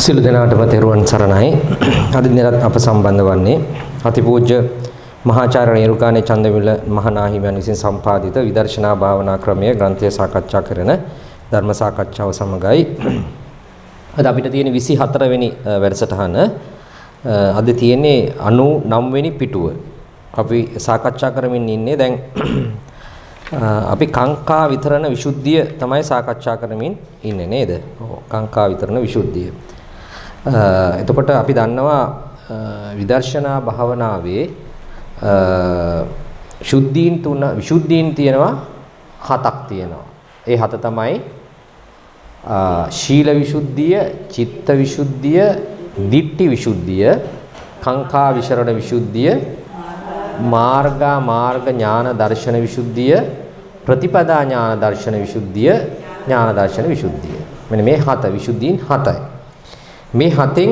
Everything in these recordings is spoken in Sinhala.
සිළු දෙනාටම තෙරුවන් සරණයි. අද දිනත් අප සම්බන්ධ වන්නේ අතිපූජ්‍ය මහාචාර්ය නිරුකානේ චන්දවිල මහනාහිමියන් විසින් සම්පාදිත විදර්ශනා භාවනා ක්‍රමය ග්‍රන්ථය සාකච්ඡා කරන ධර්ම සාකච්ඡාව සමගයි. අද අපිට තියෙන 24 වෙනි වැඩසටහන. අද තියෙන්නේ 99 වෙනි පිටුව. අපි සාකච්ඡා කරමින් ඉන්නේ දැන් අපි කාංකා විතරණ විසුද්ධිය තමයි සාකච්ඡා කරමින් ඉන්නේ නේද? ඔව් කාංකා විතරණ විසුද්ධිය. එතකොට අපි දන්නවා විදර්ශනා භාවනාවේ විසුද්ධීන් තියෙනවා 7ක් තියෙනවා. ඒ 7 තමයි ශීල විසුද්ධිය, චිත්ත විසුද්ධිය, දිට්ඨි විසුද්ධිය, කාංකා විසරණ විසුද්ධිය, මාර්ග ඥාන දර්ශන විසුද්ධිය, ප්‍රතිපදා ඥාන දර්ශන විසුද්ධිය, ඥාන දර්ශන විසුද්ධිය. මෙන්න මේ 7 විසුද්ධීන් 7යි. මේ 7න්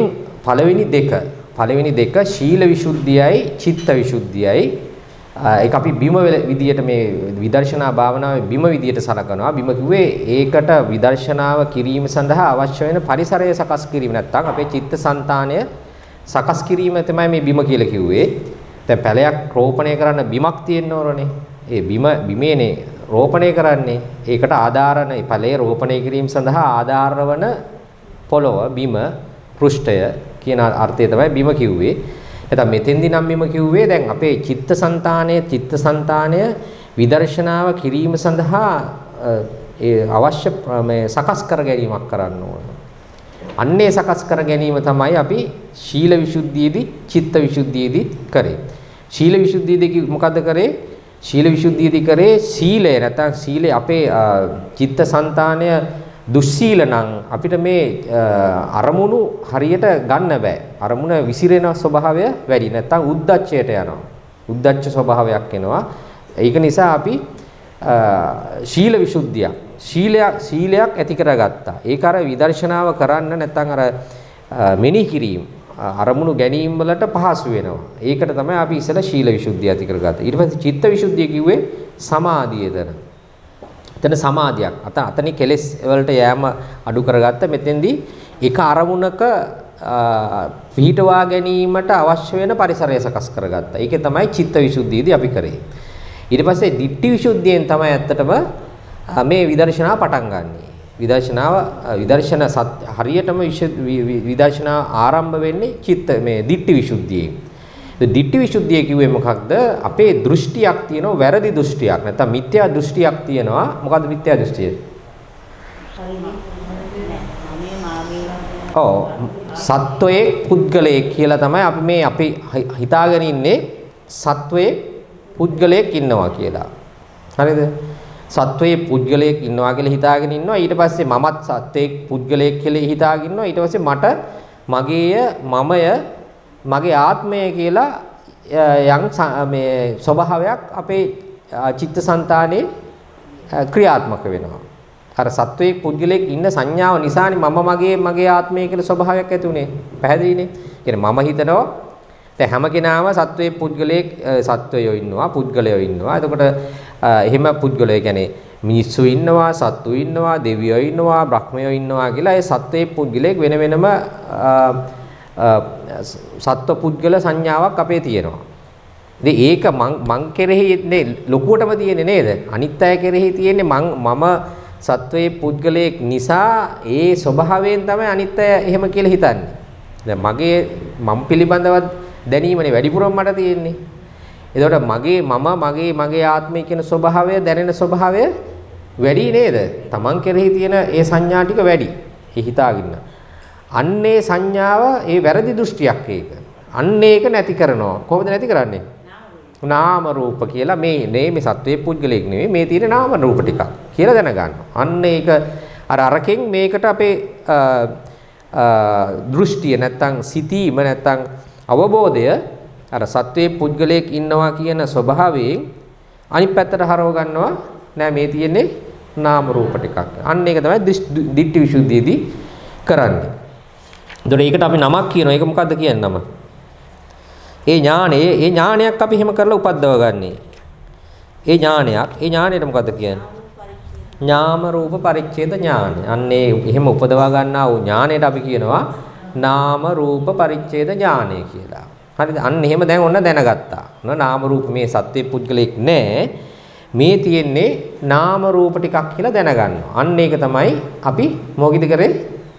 පළවෙනි දෙක ශීල විසුද්ධියයි චිත්ත විසුද්ධියයි. ඒක අපි බිම විදියට මේ විදර්ශනා භාවනාවේ බිම විදියට සලකනවා. බිම කිව්වේ ඒකට විදර්ශනාව කිරීම සඳහා අවශ්‍ය වෙන පරිසරය සකස් කිරීම නැත්නම් අපේ චිත්තසංතානය සකස් කිරීම තමයි මේ බිම කියලා කිව්වේ. දැන් පැලයක් රෝපණය කරන්න බිමක් තියෙන්න ඕනනේ. ඒ බිමේනේ රෝපණය කරන්නේ. ඒකට ආධාරණ පැලේ රෝපණය කිරීම සඳහා ආධාර වන පොළොව බිම පෘෂ්ඨය කියන අර්ථය තමයි බිම කිව්වේ. එතන මෙතෙන්දි නම් බිම කිව්වේ දැන් අපේ චිත්තසංතානය විදර්ශනාව කිරීම සඳහා ඒ අවශ්‍ය මේ සකස් කර ගැනීමක් කරන්න ඕන. අන්නේ සකස් කර ගැනීම තමයි අපි ශීල විසුද්ධියේදී චිත්ත විසුද්ධියේදී කරේ. ශීල විසුද්ධියේදී මොකද්ද කරේ? ශීල විසුද්ධියේදී කරේ සීලය නැත්නම් සීලේ අපේ චිත්තසංතානය දුස්සීල නම් අපිට මේ අරමුණු හරියට ගන්න බෑ. අරමුණ විසිරෙන ස්වභාවය වැඩි. නැත්නම් උද්දච්චයට යනවා. උද්දච්ච ස්වභාවයක් එනවා. ඒක නිසා අපි ශීල විසුද්ධියක් සීලයක් ඇති කරගත්තා. ඒක අර විදර්ශනාව කරන්න නැත්නම් අර මෙනෙහි කිරීම අරමුණු ගැනීම වලට පහසු වෙනවා. ඒකට තමයි අපි ඉස්සෙල්ලා ශීල විසුද්ධිය ඇති කරගත්තා. ඊට පස්සේ චිත්ත විසුද්ධිය කිව්වේ සමාධියදන. එතන සමාධියක්. අතනි කෙලෙස් වලට යෑම අඩු කරගත්ත. මෙතෙන්දී එක අරමුණක පිහිටවා ගැනීමට අවශ්‍ය වෙන පරිසරය සකස් කරගත්තා. ඒකේ තමයි චිත්ත විසුද්ධියදී අපි කරේ. ඊට පස්සේ දිට්ඨි විසුද්ධියෙන් තමයි ඇත්තටම මේ විදර්ශනාව පටන් ගන්නෙ. විදර්ශන හරියටම විදර්ශනාව ආරම්භ වෙන්නේ මේ දිට්ඨි විසුද්ධියෙන්. දිට්ඨි විසුද්ධිය කිව්වේ මොකක්ද? අපේ දෘෂ්ටියක් තියෙනවා, වැරදි දෘෂ්ටියක්. නැත්නම් මිත්‍යා දෘෂ්ටියක් තියෙනවා. මොකද්ද මිත්‍යා දෘෂ්ටිය? සත්වයේ පුද්ගලයෙක් කියලා තමයි අපි හිතාගෙන ඉන්නේ. සත්වයේ පුද්ගලයෙක් ඉන්නවා කියලා. හරිද? සත්වයේ පුද්ගලයෙක් ඉන්නවා කියලා හිතාගෙන ඉන්නවා. ඊට පස්සේ මමත් සත්වයේ පුද්ගලයෙක් කියලා හිතාගෙන ඉන්නවා. ඊට පස්සේ මට මමය මගේ ආත්මය කියලා මේ ස්වභාවයක් අපේ චිත්තසංතානයේ ක්‍රියාත්මක වෙනවා. අර සත්වයේ පුද්ගලයෙක් ඉන්න සංඥාව නිසානේ මගේ ආත්මය කියලා ස්වභාවයක් ඇති උනේ. පැහැදිලිනේ? කියන්නේ මම හිතනවා දැන් හැම කෙනාම සත්වයේ පුද්ගලයෙක් සත්වයෝ ඉන්නවා, පුද්ගලයෝ ඉන්නවා. එතකොට එහෙම පුද්ගලයෝ කියන්නේ මිනිස්සු ඉන්නවා, සත්තු ඉන්නවා, දෙවියෝ ඉන්නවා, බ්‍රහ්මයෝ ඉන්නවා කියලා ඒ සත්වයේ පුද්ගලයෙක් වෙන වෙනම සත්ව පුද්ගල සංඥාවක් අපේ තියෙනවා. ඉතින් ඒක මං කෙරෙහි ලොකුවටම තියෙන්නේ නේද? අනිත් අය කෙරෙහි තියෙන්නේ මම සත්වයේ පුද්ගලයෙක් නිසා ඒ ස්වභාවයෙන් තමයි අනිත් අය එහෙම කියලා හිතන්නේ. දැන් මම පිළිබඳව දැනීමනේ වැඩිපුරම මට තියෙන්නේ. එතකොට මගේ ආත්මය කියන ස්වභාවය දැනෙන ස්වභාවය වැඩි නේද? Taman කෙරෙහි තියෙන ඒ සංඥා ටික වැඩි. ඒ හිතාගන්න. අන්නේ සංඥාව ඒ වැරදි දෘෂ්ටියක් ඒක. අන්න ඒක නැති කරනවා. කොහොමද නැති කරන්නේ? නාම රූප කියලා මේ සත්වයේ පුද්ගලයෙක් නෙවෙයි මේ තියෙන නාම රූප ටිකක් කියලා දැනගන්නවා. අන්න ඒක අරකින් මේකට අපේ දෘෂ්ටිය නැත්තම් සිතීම නැත්තම් අවබෝධය අර සත්වයේ පුද්ගලයෙක් ඉන්නවා කියන ස්වභාවයෙන් අනිත් පැත්තට හරව ගන්නවා. නෑ මේ තියෙන්නේ නාම රූප ටිකක්. අන්න ඒක තමයි දිට්ඨි විසුද්ධියේදී කරන්නේ. එතකොට ඒකට අපි නමක් කියනවා. ඒක මොකද්ද කියන්නේ නම? ඒ ඥානයක් අපි එහෙම කරලා උපද්දව ගන්නේ. ඒ ඥාණයට මොකද්ද කියන්නේ? ඥාම රූප පරිච්ඡේද ඥාන. අන්නේ එහෙම උපදවා ගන්නා වූ ඥාණයට අපි කියනවා නාම රූප පරිච්ඡේද ඥානය කියලා. හරිද? අන්න එහෙම දැන් ඔන්න දැනගත්තා. නාම රූප මේ සත්‍ය පුද්ගලෙක් නෑ. මේ තියෙන්නේ නාම රූප ටිකක් කියලා දැනගන්නවා. අන්න ඒක තමයි අපි මොකද කරේ?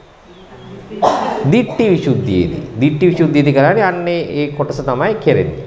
දිට්ඨි විසුද්ධියේදී. දිට්ඨි විසුද්ධියේදී කරන්නේ අන්නේ ඒ කොටස තමයි කෙරෙන්නේ.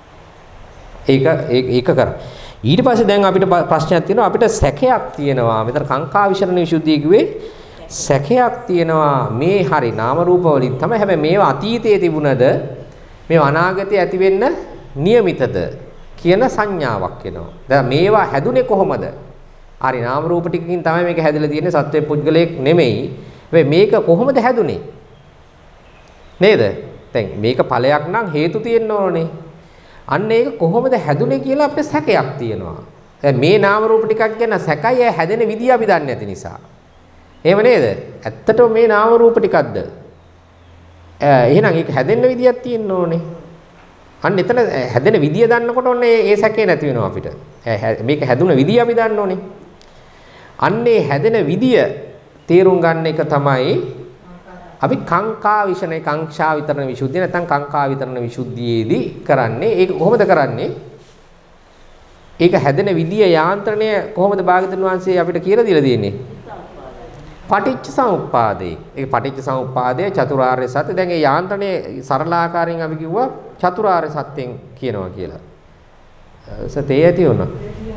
ඒක කරා. ඊට පස්සේ දැන් අපිට ප්‍රශ්නයක් තියෙනවා. අපිට සැකයක් තියෙනවා. මෙතන කාංකා විසරණ විසුද්ධිය කිව්වේ සැකයක් තියෙනවා. මේ හරි නාම රූප වලින් තමයි. හැබැයි මේවා අතීතයේ තිබුණද මේ අනාගතයේ ඇති වෙන්න નિયમિતද කියන සංඥාවක් එනවා. දැන් මේවා හැදුනේ කොහොමද? හරි නාම රූප ටිකකින් තමයි මේක හැදලා තියෙන්නේ. සත්‍ය පුද්ගලයෙක් නෙමෙයි. හැබැයි මේක කොහොමද හැදුනේ? නේද? දැන් මේක ඵලයක් නම් හේතු තියෙන්න ඕනේ. අන්න ඒක කොහොමද හැදුනේ කියලා අපිට සැකයක් තියෙනවා. දැන් මේ නාම රූප ටිකක් ගැන සැකයි හැදෙන විදිය අපි දන්නේ නැති නිසා. එහෙම නේද? ඇත්තටම මේ නාම රූප ටිකක්ද? එහෙනම් ඒක හැදෙන්න විදියක් තියෙන්න ඕනේ. අන්න එතන හැදෙන විදිය දන්නකොට ඔන්න ඒ සැකේ නැති වෙනවා අපිට. මේක හැදුන විදිය අපි දන්න ඕනේ. අන්නේ හැදෙන විදිය තේරුම් ගන්න එක තමයි අපි කාංකා විෂණේ කාංක්ෂා විතරණ විසුද්ධිය නැත්නම් කාංකා විතරණ විසුද්ධියේදී කරන්නේ. ඒක කොහොමද කරන්නේ? ඒක හැදෙන විදිය යාන්ත්‍රණය කොහොමද භාග්‍යවතුන් වහන්සේ අපිට කියලා දීලා තියෙන්නේ? පටිච්ච සමුප්පාදේ. ඒක පටිච්ච සමුප්පාදයේ චතුරාර්ය සත්‍ය. දැන් ඒ යාන්ත්‍රණයේ සරල ආකාරයෙන් අපි කිව්වා චතුරාර්ය සත්‍යයෙන් කියනවා කියලා. සතේ ඇති වුණා.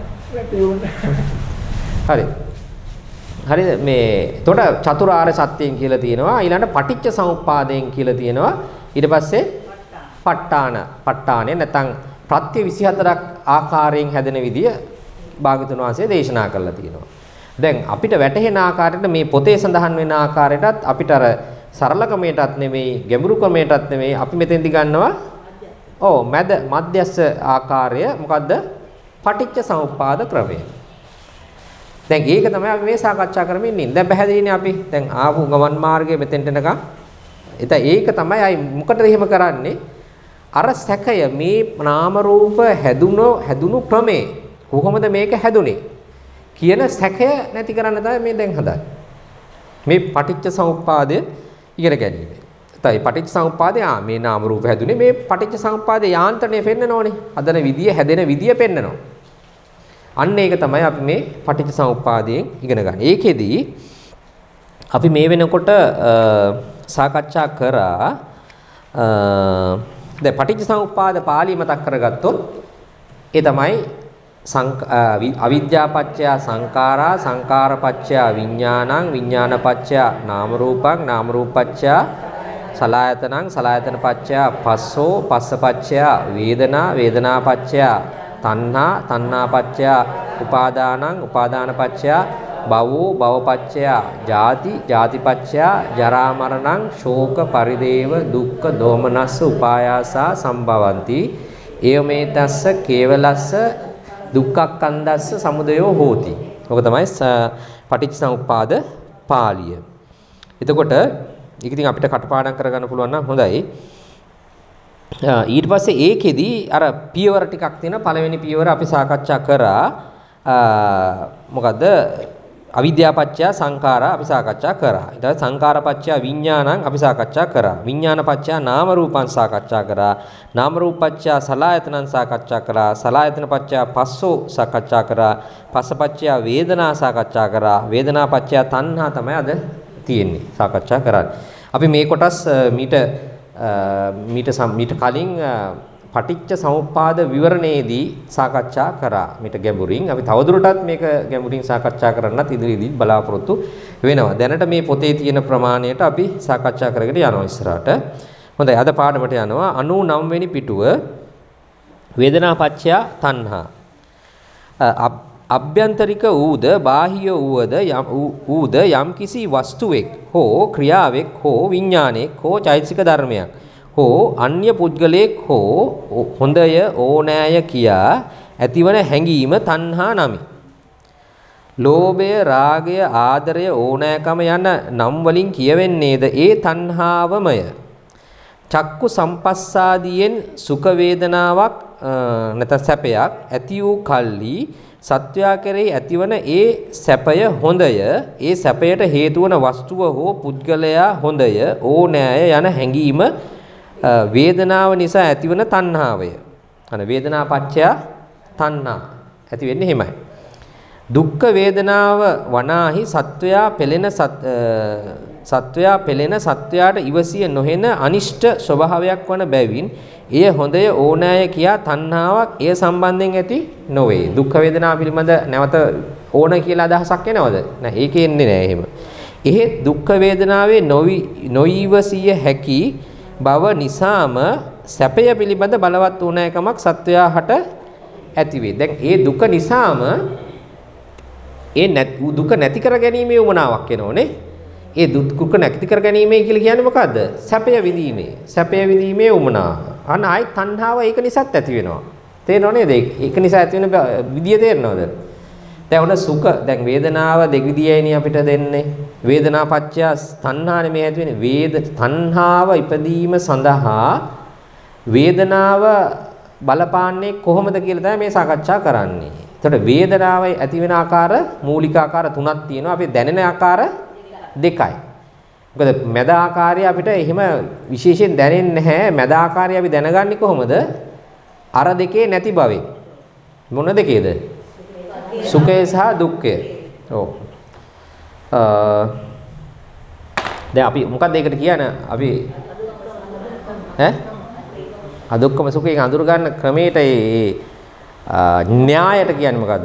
හරි. හරිද? මේ එතකොට චතුරාර්ය සත්‍යයෙන් කියලා තියෙනවා. ඊළඟට පටිච්ච සමුප්පාදයෙන් කියලා තියෙනවා. ඊට පස්සේ ප ဋ ාණය නැත්නම් ප්‍රත්‍ය 24ක් ආකාරයෙන් හැදෙන විදිය භාග්‍යවතුන් වහන්සේ දේශනා කරලා තියෙනවා. දැන් අපිට වැටහෙන ආකාරයට මේ පොතේ සඳහන් වෙන ආකාරයටත් අපිට අර සරල ක්‍රමයටත් නෙමෙයි ගැඹුරු ක්‍රමයටත් නෙමෙයි අපි මෙතෙන්දි ගන්නවා මධ්‍යස්ස ආකාරය මොකද්ද? පටිච්ච සමුප්පාද ක්‍රමය. දැන් ඒක තමයි අපි මේ සාකච්ඡා කරමින් ඉන්නේ. දැන් පැහැදිලිනේ අපි දැන් ආපු ගමන් මාර්ගයේ මෙතෙන්ට එනකම්. ඒක තමයි අයි මොකටද එහෙම කරන්නේ? අර සැකය මේ නාම රූප හැදුණු ක්‍රමේ කොහොමද මේක හැදුනේ කියන සැකය නැති කරන්න තමයි මේ දැන් හදන්නේ. මේ පටිච්ච සමුප්පාදය ඉගෙන ගැනීම. ඒතයි පටිච්ච සමුප්පාදය මේ නාම රූප හැදුනේ මේ පටිච්ච සමුප්පාදේ යාන්ත්‍රණය පෙන්නන ඕනේ. හදන විදිය හැදෙන විදිය පෙන්නනවා. අන්න ඒක තමයි අපි මේ පටිච්ච සමුප්පාදයෙන් ඉගෙන ගන්න. ඒකෙදි අපි මේ වෙනකොට සාකච්ඡා කරා දැන් පටිච්ච සමුප්පාද පාළි මතක් කරගත්තොත් ඒ තමයි අවිද්‍යාපච්චය සංඛාරා සංඛාරපච්චය විඥානං විඥානපච්චය නාම රූපං නාම රූපපච්චය සලආයතනං සලආයතනපච්චය පස්සෝ පස්සපච්චය වේදනා වේදනාපච්චය තණ්හා තණ්හාපච්චය උපාදානං උපාදානපච්චය භවෝ භවපච්චය ජාති ජාතිපච්චය ජරා මරණං ශෝක පරිදේව දුක්ඛ දෝමනස්ස උපායාසා සම්භවಂತಿ ඒවමෙතස්ස කේවලස්ස දුක්ඛක්ඛන්දස්ස සමුදයෝ හෝති. ඔක තමයි පටිච්චසමුප්පාද පාළිය. එතකොට ඒක ඉතින් අපිට කටපාඩම් කරගන්න පුළුවන් නම් හොඳයි. ඊට පස්සේ ඒකෙදි අර පියවර ටිකක් තියෙන පළවෙනි පියවර අපි සාකච්ඡා කරා මොකද්ද? අවිද්‍යාපච්චය සංඛාරා අපි සාකච්ඡා කරා. ඊට පස්සේ සංඛාරපච්චය විඥානං අපි සාකච්ඡා කරා. විඥානපච්චය නාම රූපං සාකච්ඡා කරා. නාම රූපපච්චය සලආයතනං සාකච්ඡා කරා. සලආයතනපච්චය පස්සෝ සාකච්ඡා කරා. පස්සපච්චය වේදනා සාකච්ඡා කරා. වේදනාපච්චය තණ්හා තමයි අද තියෙන්නේ සාකච්ඡා කරන්නේ. අපි මේ කොටස් මීට කලින් පටිච්ච සමුප්පාද විවරණයේදී සාකච්ඡා කරා. මේට ගැඹුරින් අපි තවදුරටත් මේක ගැඹුරින් සාකච්ඡා කරන්නත් ඉදිරියේදී බලාපොරොත්තු වෙනවා. දැනට මේ පොතේ තියෙන ප්‍රමාණයට අපි සාකච්ඡා කරගෙන යනවා ඉස්සරහට. හොඳයි අද පාඩමට යනවා 99 වෙනි පිටුව වේදනාපච්චය තණ්හා. අභ්‍යන්තරික ඌද බාහිය ඌද යම්කිසි වස්තුවෙක් හෝ ක්‍රියාවෙක් හෝ විඥානයක් හෝ චෛතසික ධර්මයක් හෝ අන්‍ය පුද්ගලයෙක් හෝ හොඳය ඕනෑය කියා ඇතිවන හැඟීම තණ්හා නමි. ලෝභය රාගය ආදරය ඕනෑකම යන නම් වලින් කියවෙන්නේද ඒ තණ්හාවමය. චක්කු සම්පස්සාදියෙන් සුඛ වේදනාවක් නැත සැපයක් ඇති වූ කල්ලි සත්වයා කෙරෙහි ඇතිවන ඒ සැපය හොඳය. ඒ සැපයට හේතු වන වස්තුව හෝ පුද්ගලයා හොඳය, ඕනෑය යන හැඟීම වේදනාව නිසා ඇතිවන තණ්හාවය. අන වේදනා පත්‍ය තණ්හා ඇති වෙන්නේ එහෙමයි. දුක්ඛ වේදනාව වනාහි සත්වයා පෙළෙන සත්වයාට ඉවසිය නොහෙන අනිෂ්ට ස්වභාවයක් වන බැවින් එය හොඳය ඕනෑය කියා තණ්හාවක් එය සම්බන්ධයෙන් ඇති නොවේ. දුක්ඛ වේදනාව පිළිබඳ නැවත ඕන කියලා අදහසක් එනවද? නෑ, ඒකේ එන්නේ නෑ එහෙම. එහෙත් දුක්ඛ වේදනාවේ නොයිවසිය හැකි බව නිසාම සැපය පිළිබඳ බලවත් ඕනෑකමක් සත්වයා හට ඇති වේ. දැන් ඒ දුක නිසාම දුක නැති කර ගැනීමේ උමනාවක් එනෝනේ. ඒ දුක නැති කර ගැනීමයි කියලා කියන්නේ මොකද්ද? සැපය විඳීමේ. සැපය විඳීමේ උමනාව. අන්න ආයි තණ්හාව ඒක නිසාත් ඇති වෙනවා. තේරෙනව නේද? ඒක නිසා ඇති වෙන විදිය තේරෙනවද? දැන් ඔන්න සුඛ දැන් වේදනාව දෙවිදියයිනේ අපිට දෙන්නේ. වේදනා පත්‍ය තණ්හානේ මේ ඇති වෙන්නේ. තණ්හාව ඉපදීම සඳහා වේදනාව බලපාන්නේ කොහොමද කියලා තමයි මේ සාකච්ඡා කරන්නේ. එතකොට වේදනාවයි ඇති වෙන ආකාර මූලික ආකාර තුනක් තියෙනවා. අපි දැනෙන ආකාර දෙකයි. මොකද මැද ආකාරය අපිට එහෙම විශේෂයෙන් දැනෙන්නේ නැහැ. මැද ආකාරය අපි දැනගන්නේ කොහොමද? අර දෙකේ නැති බවෙන්. මොන දෙකේද? සුඛය සහ දුක්ඛය. ඔව්. දැන් අපි මොකක්ද ඒකට කියන්නේ? අපි අදුක්කම සුඛයෙන් අඳුර ගන්න ක්‍රමයට ඒ න්‍යායට කියන්නේ මොකද්ද?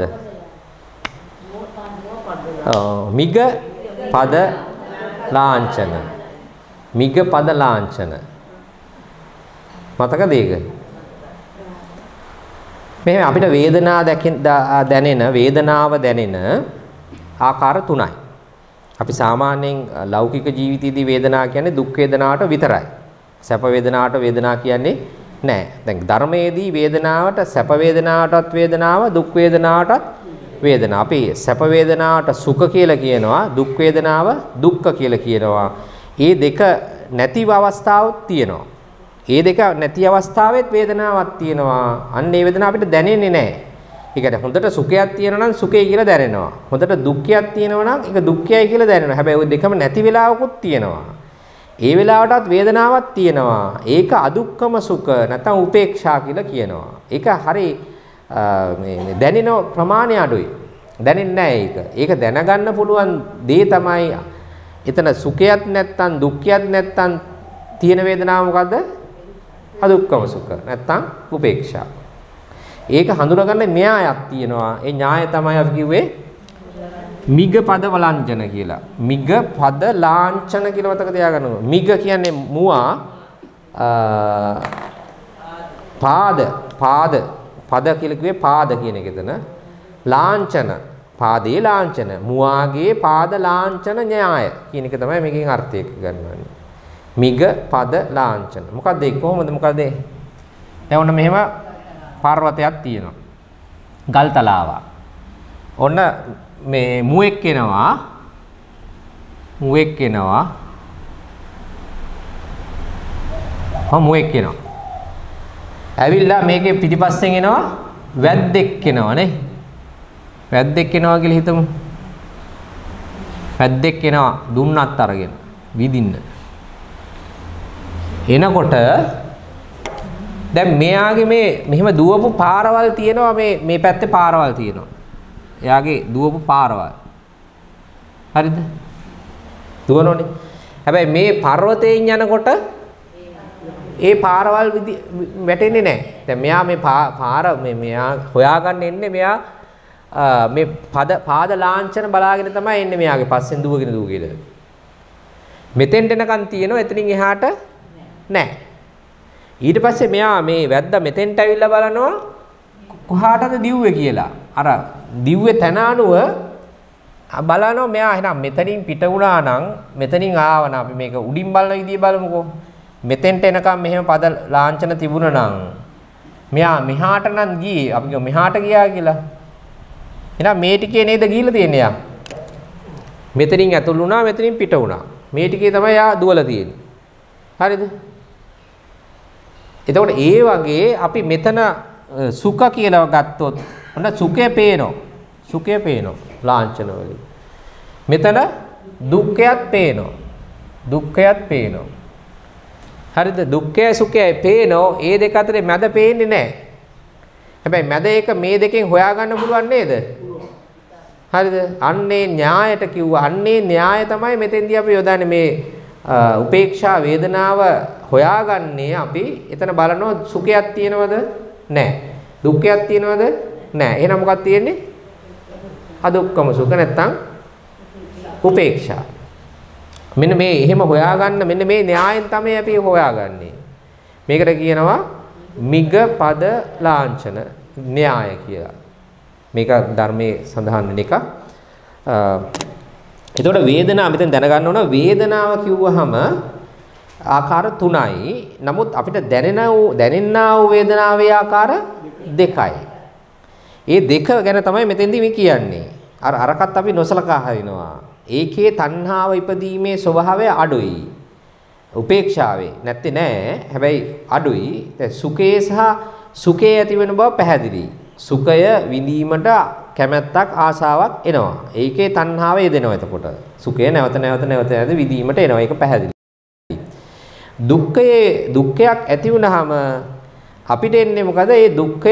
මිග පද ලාංඡන. මිග පද ලාංඡන. මතකද ඒක? මේ අපිට වේදනාව දැනෙන ආකාර තුනයි. අපි සාමාන්‍යයෙන් ලෞකික ජීවිතයේදී වේදනාව කියන්නේ දුක් වේදනාවට විතරයි. සැප වේදනාවට වේදනාව කියන්නේ නෑ. දැන් ධර්මයේදී වේදනාවට සැප වේදනාවටත් වේදනාව, දුක් වේදනාවටත් වේදනාව. අපි සැප වේදනාවට සුඛ කියලා කියනවා, දුක් වේදනාව දුක්ඛ කියලා කියනවා. මේ දෙක නැතිව අවස්ථාවක් තියෙනවා. මේ දෙක නැති අවස්ථාවෙත් වේදනාවක් තියෙනවා. අන්න ඒ වේදනාව අපිට දැනෙන්නේ නැහැ. ඒ කියන්නේ හොඳට සුඛයක් තියෙනවා නම් සුඛය කියලා දැනෙනවා. හොඳට දුක්ඛයක් තියෙනවා නම් ඒක දුක්ඛයයි කියලා දැනෙනවා. හැබැයි ওই දෙකම නැති වෙලාවකුත් තියෙනවා. ඒ වෙලාවටත් වේදනාවක් තියෙනවා. ඒක අදුක්කම සුඛ නැත්නම් උපේක්ෂා කියලා කියනවා. ඒක හරි මේ දැනෙන ප්‍රමාණය අඩුයි. දැනෙන්නේ නැහැ ඒක. ඒක දැනගන්න පුළුවන් දේ තමයි එතන සුඛයක් නැත්නම් දුක්ඛයක් නැත්නම් තියෙන වේදනාව මොකද්ද? අදුක්කම සුඛ නැත්නම් උපේක්ෂා. ඒක හඳුනගන්න න්‍යායක් තියෙනවා. ඒ න්‍යාය තමයි අපි කිව්වේ මිග පද වලංජන කියලා. මිග පද ලාංඡන කියලා මතක තියාගන්න ඕන. මිග කියන්නේ මුවා පද කියලා කිව්වේ පාද කියන එක එතන. ලාංඡන පාදේ ලාංඡන මුවාගේ පාද ලාංඡන න්‍යාය කියන එක තමයි මේකෙන් අර්ථය ගන්නවන්නේ. මිග පද ලාංඡන. මොකද්ද ඒක? කොහොමද මොකද්ද? දැන් ඔන්න මෙහෙම පර්වතයක් තියෙනවා. ගල් තලාවක්. ඔන්න මේ මුවෙක් එනවා. මුවෙක් එනවා. ඇවිල්ලා මේකේ පිටිපස්සෙන් එනවා වැද්දෙක් එනවා නේ. වැද්දෙක් එනවා කියලා හිතමු. වැද්දෙක් එනවා දුන්නත් අරගෙන විදින්න. එනකොට දැන් මෙයාගේ මෙහෙම දුවපු පාරවල් තියෙනවා මේ පැත්තේ පාරවල් තියෙනවා. එයාගේ දුවපු පාරවල්. හරිද? දුවනෝනේ. හැබැයි මේ පර්වතයෙන් යනකොට ඒ පාරවල් වැටෙන්නේ නැහැ. දැන් මෙයා මේ පාර මෙයා හොයාගන්න එන්නේ මෙයා මේ පාද ලාංඡන බලාගෙන තමයි එන්නේ මෙයාගේ පස්සෙන් දුවගෙන. මෙතෙන්ට එනකන් තියෙනවා එතනින් එහාට නැහැ. ඊට පස්සේ මෙයා මේ වැද්දා මෙතෙන්ට ඇවිල්ලා බලනවා කොහාටද දිව්වේ කියලා. අර දිව්වේ තැන අනුව බලනවා මෙයා එහෙනම් මෙතනින් පිට වුණා නම් මෙතනින් ආවනම් අපි මේක උඩින් බලන විදිය බලමුකෝ. මෙතෙන්ට එනකම් මෙහෙම පද ලාංඡන තිබුණා නම් මෙයා මෙහාට නම් ගියේ. අපි කියමු මෙහාට ගියා කියලා. එහෙනම් මේ ටිකේ නේද ගිහිල්ලා තියෙන්නේ යා. මෙතනින් ඇතුල් වුණා මෙතනින් පිට වුණා. මේ ටිකේ තමයි යා දුවලා තියෙන්නේ. හරිද? එතකොට ඒ වගේ අපි මෙතන සුඛ කියලා ගත්තොත් ඔන්න සුඛය පේනවා. සුඛය පේනවා ලාංඡන වලින්. මෙතන දුක්ඛයත් පේනවා. දුක්ඛයත් පේනවා. හරිද? දුක්ඛය සුඛය පේනවා. ඒ දෙක අතරේ මැද පේන්නේ නැහැ. හැබැයි මැද එක මේ දෙකෙන් හොයාගන්න පුළුවන් නේද? හරිද? අන්නේ න්‍යායට කිව්වා. අන්නේ න්‍යාය තමයි මෙතෙන්දී අපි යොදන්නේ මේ උපේක්ෂා වේදනාව හොයාගන්නේ අපි. එතන බලනවා සුඛයක් තියෙනවද? නැහැ. දුක්ඛයක් තියෙනවද? නැහැ. එහෙනම් මොකක්ද තියෙන්නේ? අදුක්කම සුඛ නැත්තම් උපේක්ෂා. මෙන්න මේ එහෙම හොයාගන්න මෙන්න මේ න්‍යායෙන් තමයි අපි හොයාගන්නේ. මේකට කියනවා මිග පද ලාංඡන න්‍යාය කියලා. මේක ධර්මයේ සඳහන් වෙන එක. එතකොට වේදනාව මෙතෙන් දැනගන්න ඕන වේදනාව කිව්වහම ආකාර තුනයි. නමුත් අපිට දැනෙන්නා වූ වේදනාවේ ආකාර දෙකයි. ඒ දෙක ගැන තමයි මෙතෙන්දී මේ කියන්නේ. අරකට අපි නොසලකා හරිනවා. ඒකේ තණ්හාව ඉපදීමේ ස්වභාවය අඩුයි. උපේක්ෂාවේ නැත්තේ නෑ. හැබැයි අඩුයි. දැන් සුඛේ සහ සුඛේ ඇති වෙන බව පැහැදිලි. සුඛය විඳීමට කැමැත්තක් ආසාවක් එනවා. ඒකේ තණ්හාව යෙදෙනවා එතකොට. සුඛය නැවත විඳීමට එනවා. ඒක පැහැදිලි. දුක්ඛයක් ඇති වුනහම අපිට එන්නේ මොකද? ඒ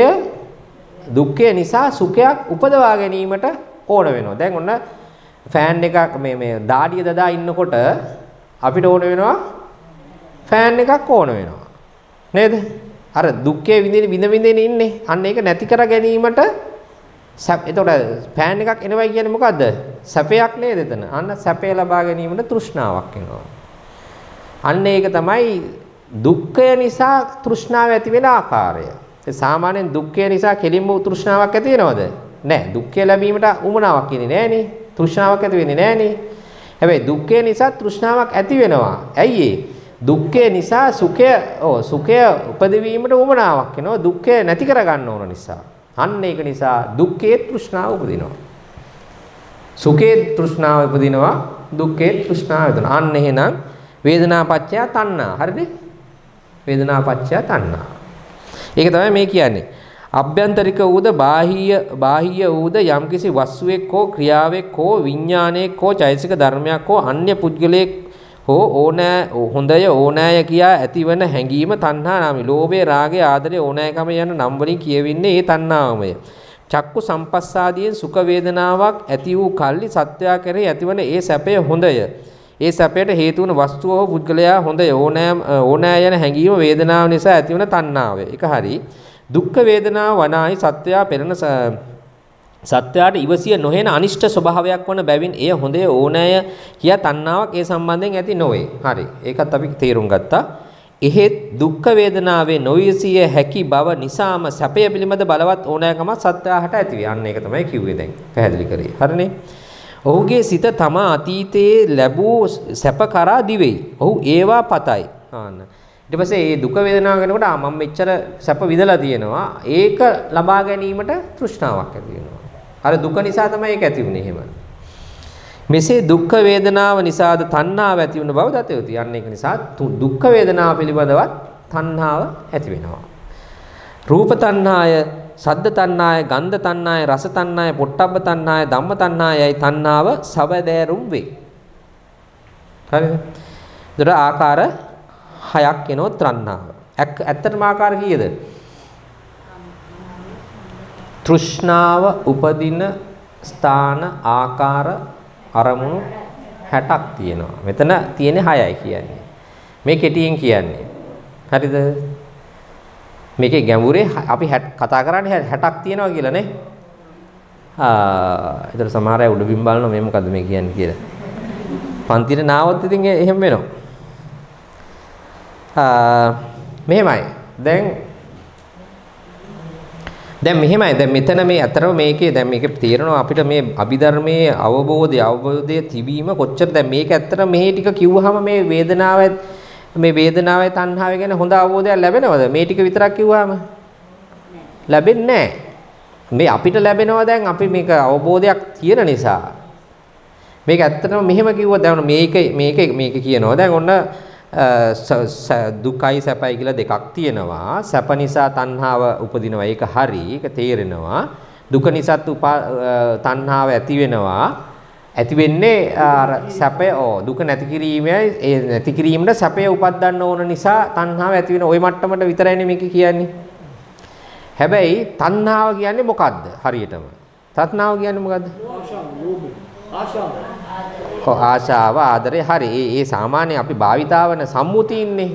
දුක්ඛය නිසා සුඛයක් උපදවා ගැනීමට ඕන වෙනවා. දැන් ඔන්න ෆෑන් එකක් මේ දාඩිය දදා ඉන්නකොට අපිට ඕන වෙනවා ෆෑන් එකක් ඕන වෙනවා. නේද? අර දුක්ඛයේ විඳින ඉන්නේ. අන්න ඒක නැති කර ගැනීමට එතකොට ෆෑන් එකක් එනවයි කියන්නේ මොකද්ද? සැපයක් නේද එතන? අන්න සැපය ලබා ගැනීමට තෘෂ්ණාවක් එනවා. අන්න ඒක තමයි දුක්ඛය නිසා තෘෂ්ණාව ඇති වෙන ආකාරය. ඒ සාමාන්‍යයෙන් දුක්ඛය නිසා කෙලින්ම තෘෂ්ණාවක් ඇති වෙනවද? නැහැ. දුක්ඛය ලැබීමට උමනාවක් ඉන්නේ නැහනේ. තෘෂ්ණාවක් ඇති වෙන්නේ නැහනේ. හැබැයි දුක්ඛය නිසා තෘෂ්ණාවක් ඇති වෙනවා. ඇයි ඒ? දුක්ඛය නිසා සුඛය උපදවීමට උමනාවක් වෙනවා. දුක්ඛය නැති කර ගන්න ඕන නිසා. අන්න ඒක නිසා දුක්ඛේ තෘෂ්ණාව උපදිනවා. සුඛේ තෘෂ්ණාව උපදිනවා. දුක්ඛේ තෘෂ්ණාව උපදිනවා. අන්න එහෙනම් වේදනාපච්චය තණ්හා. හරිද? වේදනාපච්චය තණ්හා. ඒක තමයි මේ කියන්නේ. අභ්‍යන්තරික වූද බාහිය වූද යම්කිසි වස්තුවෙක් හෝ ක්‍රියාවෙක් හෝ විඥානයක් හෝ චෛතසික ධර්මයක් හෝ අන්‍ය පුද්ගලයෙක් හෝ හොඳය ඕනෑය කියා ඇතිවන හැඟීම තණ්හා නාමයි. ලෝභය, රාගය, ආදරය, ඕනෑකම යන නම් වලින් කියවෙන්නේ ඒ තණ්හාවමය. චක්කු සම්පස්සාදියෙන් සුඛ වේදනාවක් ඇති වූ කල්ලි සත්‍යය කෙරෙහි ඇතිවන ඒ සැපය හොඳය. ඒ සැපයට හේතු වන වස්තුව හෝ පුද්ගලයා හොඳය ඕනෑ යන හැඟීම වේදනාව නිසා ඇතිවන තණ්හාවය. ඒක හරි. දුක්ඛ වේදනාව වනායි සත්‍යය පෙරණ සත්‍යයට ඉවසිය නොහෙන අනිෂ්ට ස්වභාවයක් වන බැවින් එය හොඳය ඕනෑය කියා තණ්හාවක් ඒ සම්බන්ධයෙන් ඇති නොවේ. හරි. ඒකත් අපි තේරුම් ගත්තා. එහෙත් දුක්ඛ වේදනාවේ නොවිසිය හැකි බව නිසාම සැපය පිළිබඳ බලවත් ඕනෑකමක් සත්‍යයට ඇති වේ. අන්න ඒක තමයි කිව්වේ දැන්. පැහැදිලි කරේ. හරිනේ. ඔහුගේ සිත තමා අතීතයේ ලැබූ සැප කරා දිවෙයි. ඔහු ඒවා පතයි. ආන්න. ඊට පස්සේ මේ දුක වේදනාව වෙනකොට මම මෙච්චර සැප විඳලා තියෙනවා. ඒක ලබා ගැනීමට තෘෂ්ණාවක් ඇති වෙනවා. අර දුක නිසා තමයි ඒක ඇති වුනේ එහෙම. මෙසේ දුක්ඛ වේදනාව නිසාද තණ්හාව ඇති වුණ බව දත යුතුයි. අන්න ඒක නිසා දුක්ඛ වේදනාව පිළිබඳවත් තණ්හාව ඇති වෙනවා. රූප තණ්හාය, සද්ද තණ්හාය, ගන්ධ තණ්හාය, රස තණ්හාය, පොට්ටබ්බ තණ්හාය, ධම්ම තණ්හායයි තණ්හාව සබදෑරුම් වේ. හරිද? ඒතර ආකාර 6ක් එනෝ තණ්හාව. ඇත්තටම ආකාර කීයද? තෘෂ්ණාව උපදින ස්ථාන ආකාර අරමුණු 60ක් තියෙනවා. මෙතන තියෙන්නේ 6යි කියන්නේ. මේ කෙටියෙන් කියන්නේ. හරිද? මේකේ ගැඹුරේ අපි කතා කරන්නේ 60ක් තියෙනවා කියලා නේ. ඒතර සමහර අය උඩින් බලනවා මේ මොකද්ද මේ කියන්නේ කියලා. පන්තිරේ නාවොත් ඉතින් එහෙම වෙනවා. මෙහෙමයි. දැන් මෙහෙමයි. දැන් මෙතන මේ අතරම මේකේ දැන් මේකේ තේරෙනවා අපිට මේ අභිධර්මයේ අවබෝධය තිබීම කොච්චර දැන් මේක ඇත්තට මේ ටික කිව්වහම මේ වේදනාවේ තණ්හාව ගැන හොඳ අවබෝධයක් ලැබෙනවද? මේ ටික විතරක් කිව්වහම ලැබෙන්නේ නැහැ. මේ අපිට ලැබෙනවා දැන් අපි මේක අවබෝධයක් තියෙන නිසා. මේක ඇත්තටම මෙහෙම කිව්වොත් දැන් මේක කියනවා. දැන් ඔන්න දුකයි සැපයි කියලා දෙකක් තියෙනවා. සැප නිසා තණ්හාව උපදිනවා. ඒක හරි. ඒක තේරෙනවා. දුක නිසාත් තණ්හාව ඇති වෙනවා. ඇති වෙන්නේ අර සැපය දුක නැති කිරීමයි ඒ නැති කිරීමට සැපය උපදින්න ඕන නිසා තණ්හාව ඇති වෙන ওই මට්ටමට විතරයිනේ මේක කියන්නේ. හැබැයි තණ්හාව කියන්නේ මොකද්ද? හරියටම. තණ්හාව කියන්නේ මොකද්ද? ආශාව ආදරය හරි. ඒ සාමාන්‍ය අපි භාවිතාවන සම්මුතියින්නේ.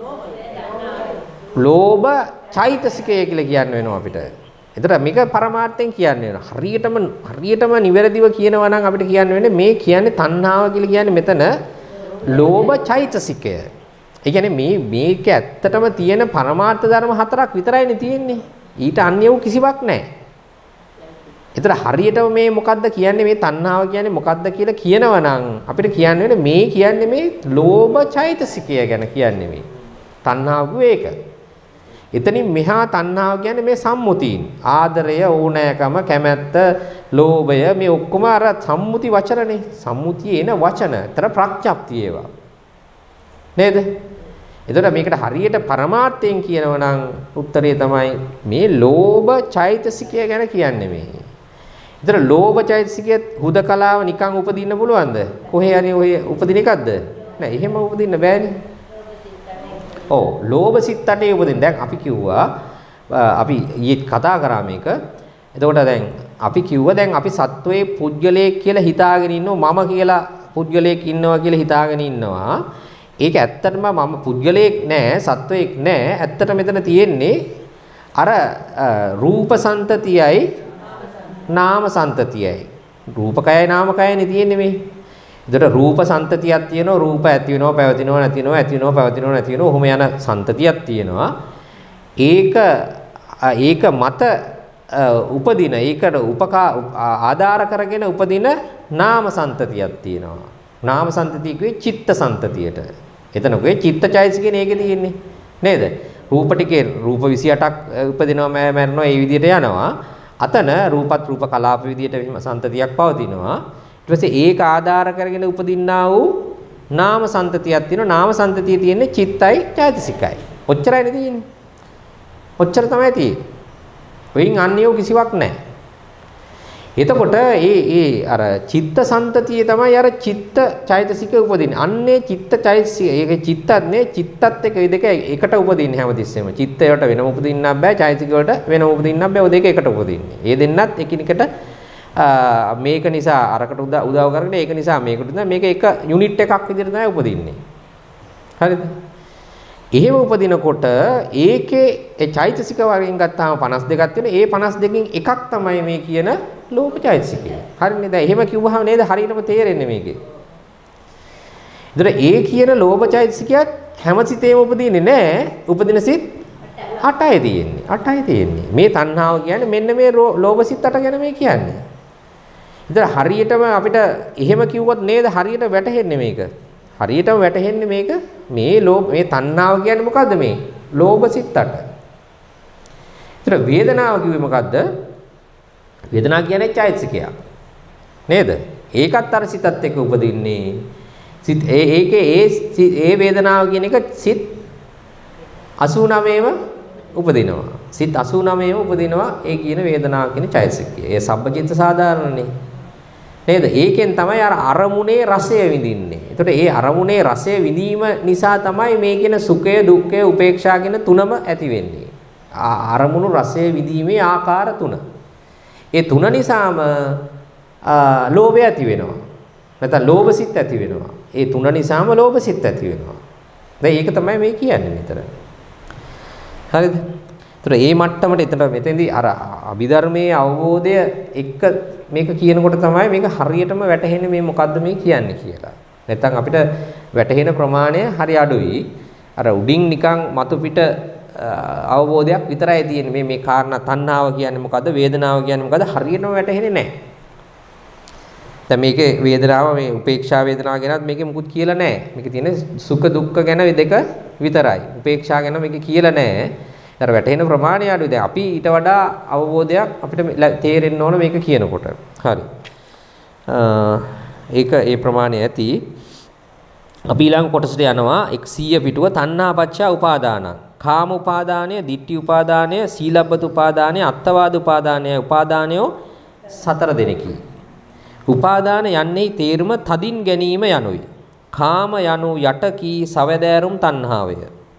ලෝභ චෛතසිකය කියලා කියන්න වෙනවා අපිට. එතකොට මේක පරමාර්ථයෙන් කියන්නේ හරියටම නිවැරදිව කියනවා නම් අපිට කියන්න වෙන්නේ මේ කියන්නේ තණ්හාව කියලා කියන්නේ මෙතන ලෝභ චෛතසිකය. ඒ කියන්නේ මේක ඇත්තටම තියෙන පරමාර්ථ ධර්ම හතරක් විතරයිනේ තියෙන්නේ. ඊට අන්‍ය වූ කිසිවක් නැහැ. ඒතර හරියටම මේ මොකද්ද කියන්නේ මේ තණ්හාව කියන්නේ මොකද්ද කියලා කියනවා නම් අපිට කියන්න වෙන්නේ මේ කියන්නේ මේ ලෝභ චෛතසිකය ගැන කියන්නේ මේ. තණ්හාව කිව්වේ ඒක. එතනින් මෙහා තණ්හාව කියන්නේ මේ සම්මුතීන්. ආදරය, ඕනෑකම, කැමැත්ත, ලෝභය මේ ඔක්කොම අර සම්මුති වචනනේ. සම්මුතියේ එන වචන. ඒතර ප්‍රඥප්තිය ඒවා. නේද? එතකොට මේකට හරියට පරමාර්ථයෙන් කියනවා නම් උත්තරේ තමයි මේ ලෝභ චෛතසිකය ගැන කියන්නේ මේ. ඒතර ලෝභ චෛතසිකය හුදකලාව නිකන් උපදින්න පුළුවන්ද? කොහේ හරි ඔය උපදින එකක්ද? නෑ එහෙම උපදින්න බෑනේ. ඔව් ලෝභ සිත් 8 උපදින. දැන් අපි කිව්වා අපි ඊයේ කතා කරා මේක. එතකොට දැන් අපි කිව්වා දැන් අපි සත්වයේ පුද්ගලයෙක් කියලා හිතාගෙන ඉන්නවා මම කියලා පුද්ගලයෙක් ඉන්නවා කියලා හිතාගෙන ඉන්නවා. ඒක ඇත්තටම මම පුද්ගලයෙක් නෑ සත්වයෙක් නෑ. ඇත්තට මෙතන තියෙන්නේ අර රූප සන්තතියයි නාම සන්තතියයි. රූපකයයි නාමකයයි තියෙන්නේ මේ. එතකොට රූප සන්තතියක් තියෙනවා රූප ඇති වෙනවා පැවතිනවා නැති වෙනවා ඇති වෙනවා පැවතිනවා නැති වෙනවා ඔහොම යන සන්තතියක් තියෙනවා. ඒක මත උපදින ඒකට ආධාර කරගෙන උපදින නාම සන්තතියක් තියෙනවා. නාම සන්තතිය කිව්වේ චිත්ත සන්තතියට. එතන කොහේ චිත්තචෛතසිකේ නේකේ තියෙන්නේ නේද? රූප ටිකේ රූප 28ක් උපදිනවා මැරෙනවා ඒ විදිහට යනවා. අතන රූපත් රූප කලාප විදිහට එහෙම සන්තතියක් පවතිනවා. ඊට පස්සේ ඒක ආධාර කරගෙන උපදින්නා වූ නාම සන්තතියක් තියෙනවා. නාම සන්තතිය තියෙන්නේ චිත්තයි චෛතසිකයි. ඔච්චරයිනේ තියෙන්නේ. ඔච්චර තමයි තියෙන්නේ. වෙයින් අන්‍යෝ කිසිවක් නැහැ. එතකොට අර චිත්ත සන්තතිය තමයි අර චිත්ත චෛතසිකේ උපදින්නේ. අන්නේ චිත්ත චෛතසිකය. ඒක චිත්තත් නේ චිත්තත් එක දෙක එකට උපදින්නේ හැමතිස්සෙම. චිත්තයට වෙනම උපදින්නත් බෑ චෛතසික වලට වෙනම උපදින්නත් බෑ. ඔය දෙක එකට උපදින්නේ. ඒ දෙන්නත් එකිනෙකට මේක නිසා අරකට උදව් කරගෙන ඒක නිසා මේකට මේක එක යුනිට් එකක් විදිහට තමයි උපදින්නේ. හරිද? එහෙම උපදිනකොට ඒකේ ඒ චෛතසික වර්ගයෙන් ගත්තාම 52ක් තියෙන. ඒ 52කින් එකක් තමයි මේ කියන ලෝභ චෛතසිකය. හරිනේ. දැන් එහෙම කිව්වහම නේද හරියටම තේරෙන්නේ මේකේ. ඒතර ඒ කියන ලෝභ චෛතසිකයත් හැම සිතේම උපදින්නේ නැහැ. උපදින සිත් 8යි තියෙන්නේ. 8යි තියෙන්නේ. මේ තණ්හාව කියන්නේ මෙන්න මේ ලෝභ සිත් 8 ගැන මේ කියන්නේ. ඒතර හරියටම අපිට එහෙම කිව්වොත් නේද හරියට වැටහෙන්නේ මේක. හරියටම වැටහෙන්නේ මේක මේ මේ තණ්හාව කියන්නේ මොකද්ද මේ? ලෝභ සිත් 8. ඒතර වේදනාව කිව්වේ මොකද්ද? වේදනාව කියන්නේ චෛතසිකයක්. නේද? ඒකත් අර සිතත් එක්ක උපදින්නේ. සිත් ඒ වේදනාව කියන එක සිත් 89ම උපදිනවා. සිත් 89ම උපදිනවා ඒ කියන වේදනාව කියන චෛතසිකය. ඒ සබ්බචිත්ත සාධාරණනේ. නේද? ඒකෙන් තමයි අර අරමුණේ රසය විඳින්නේ. එතකොට ඒ අරමුණේ රසය විඳීම නිසා තමයි මේ කියන සුඛය, දුක්ඛය, උපේක්ෂා කියන තුනම ඇති වෙන්නේ. අරමුණු රසය විඳීමේ ආකාර තුන. ඒ තුන නිසාම ලෝභය ඇති වෙනවා. නැත්නම් ලෝභ සිත් ඇති වෙනවා. ඒ තුන නිසාම ලෝභ සිත් ඇති වෙනවා. දැන් ඒක තමයි මේ කියන්නේ මෙතන. හරිද? ඒතර මේ මට්ටමට මෙතෙන්දී අර අභිධර්මයේ අවබෝධය එක්ක මේක කියනකොට තමයි මේක හරියටම වැටහෙන්නේ මේ මොකද්ද මේ කියන්නේ කියලා. නැත්නම් අපිට වැටහෙන ප්‍රමාණය හරි අඩුයි. අර උඩින් නිකන් මතු පිට අවබෝධයක් විතරයි තියෙන්නේ. මේ කාරණා තණ්හාව කියන්නේ මොකද්ද? වේදනාව කියන්නේ මොකද්ද? හරියටම වැටහෙන්නේ නැහැ. දැන් මේකේ වේදනාව මේ උපේක්ෂා වේදනාව ගැනත් මේකේ මුකුත් කියලා නැහැ. මේකේ තියෙන සුඛ දුක්ඛ ගැන දෙක විතරයි. උපේක්ෂා ගැන මේකේ කියලා නැහැ. අර වැටෙන ප්‍රමාණය අඩුයි. දැන් අපි ඊට වඩා අවබෝධයක් අපිට තේරෙන්න ඕන මේක කියනකොට. හරි. ඒක ඒ ප්‍රමාණය ඇති. අපි ඊළඟ කොටසට යනවා 100 පිටුව තණ්හාපච්චය උපාදානං. කාම උපාදානය, ditthi උපාදානය, සීලබ්බත උපාදානය, අත්තවාද උපාදානය උපාදානයෝ 4 දෙනෙකි. උපාදාන යන්නේ තේරුම තදින් ගැනීම යනුයි. කාම යනු යට කී සවැදෑරුම් තණ්හාවය.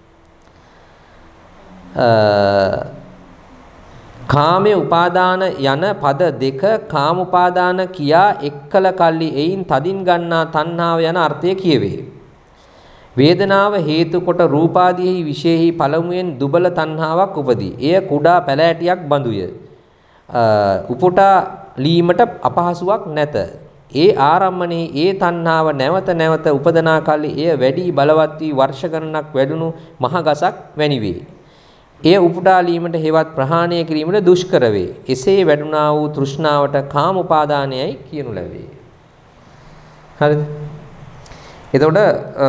කාමයේ උපාදාන යන පද දෙක කාම උපාදාන කියා එක්කල කල්ලි එයින් තදින් ගන්නා තණ්හාව යන අර්ථය කියවේ. වේදනාව හේතු කොට රූපාදීහි විශේෂයි පළමුවෙන් දුබල තණ්හාවක් උපදී. එය කුඩා පැලෑටියක් බඳුය. උපුටා ලීමට අපහසුයක් නැත. ඒ ආරම්මණේ ඒ තණ්හාව නැවත නැවත උපදනා කල්ලි එය වැඩි බලවත් වී වර්ෂ ගණනක් වැඩුණු මහ ගසක් වැනි වේ. එය උපුටා ලීමට හේවත් ප්‍රහාණය කිරීමට දුෂ්කර වේ. එසේ වැඩුණා වූ තෘෂ්ණාවට කාම උපාදානයයි කියනු ලැබේ. හරිද? එතකොට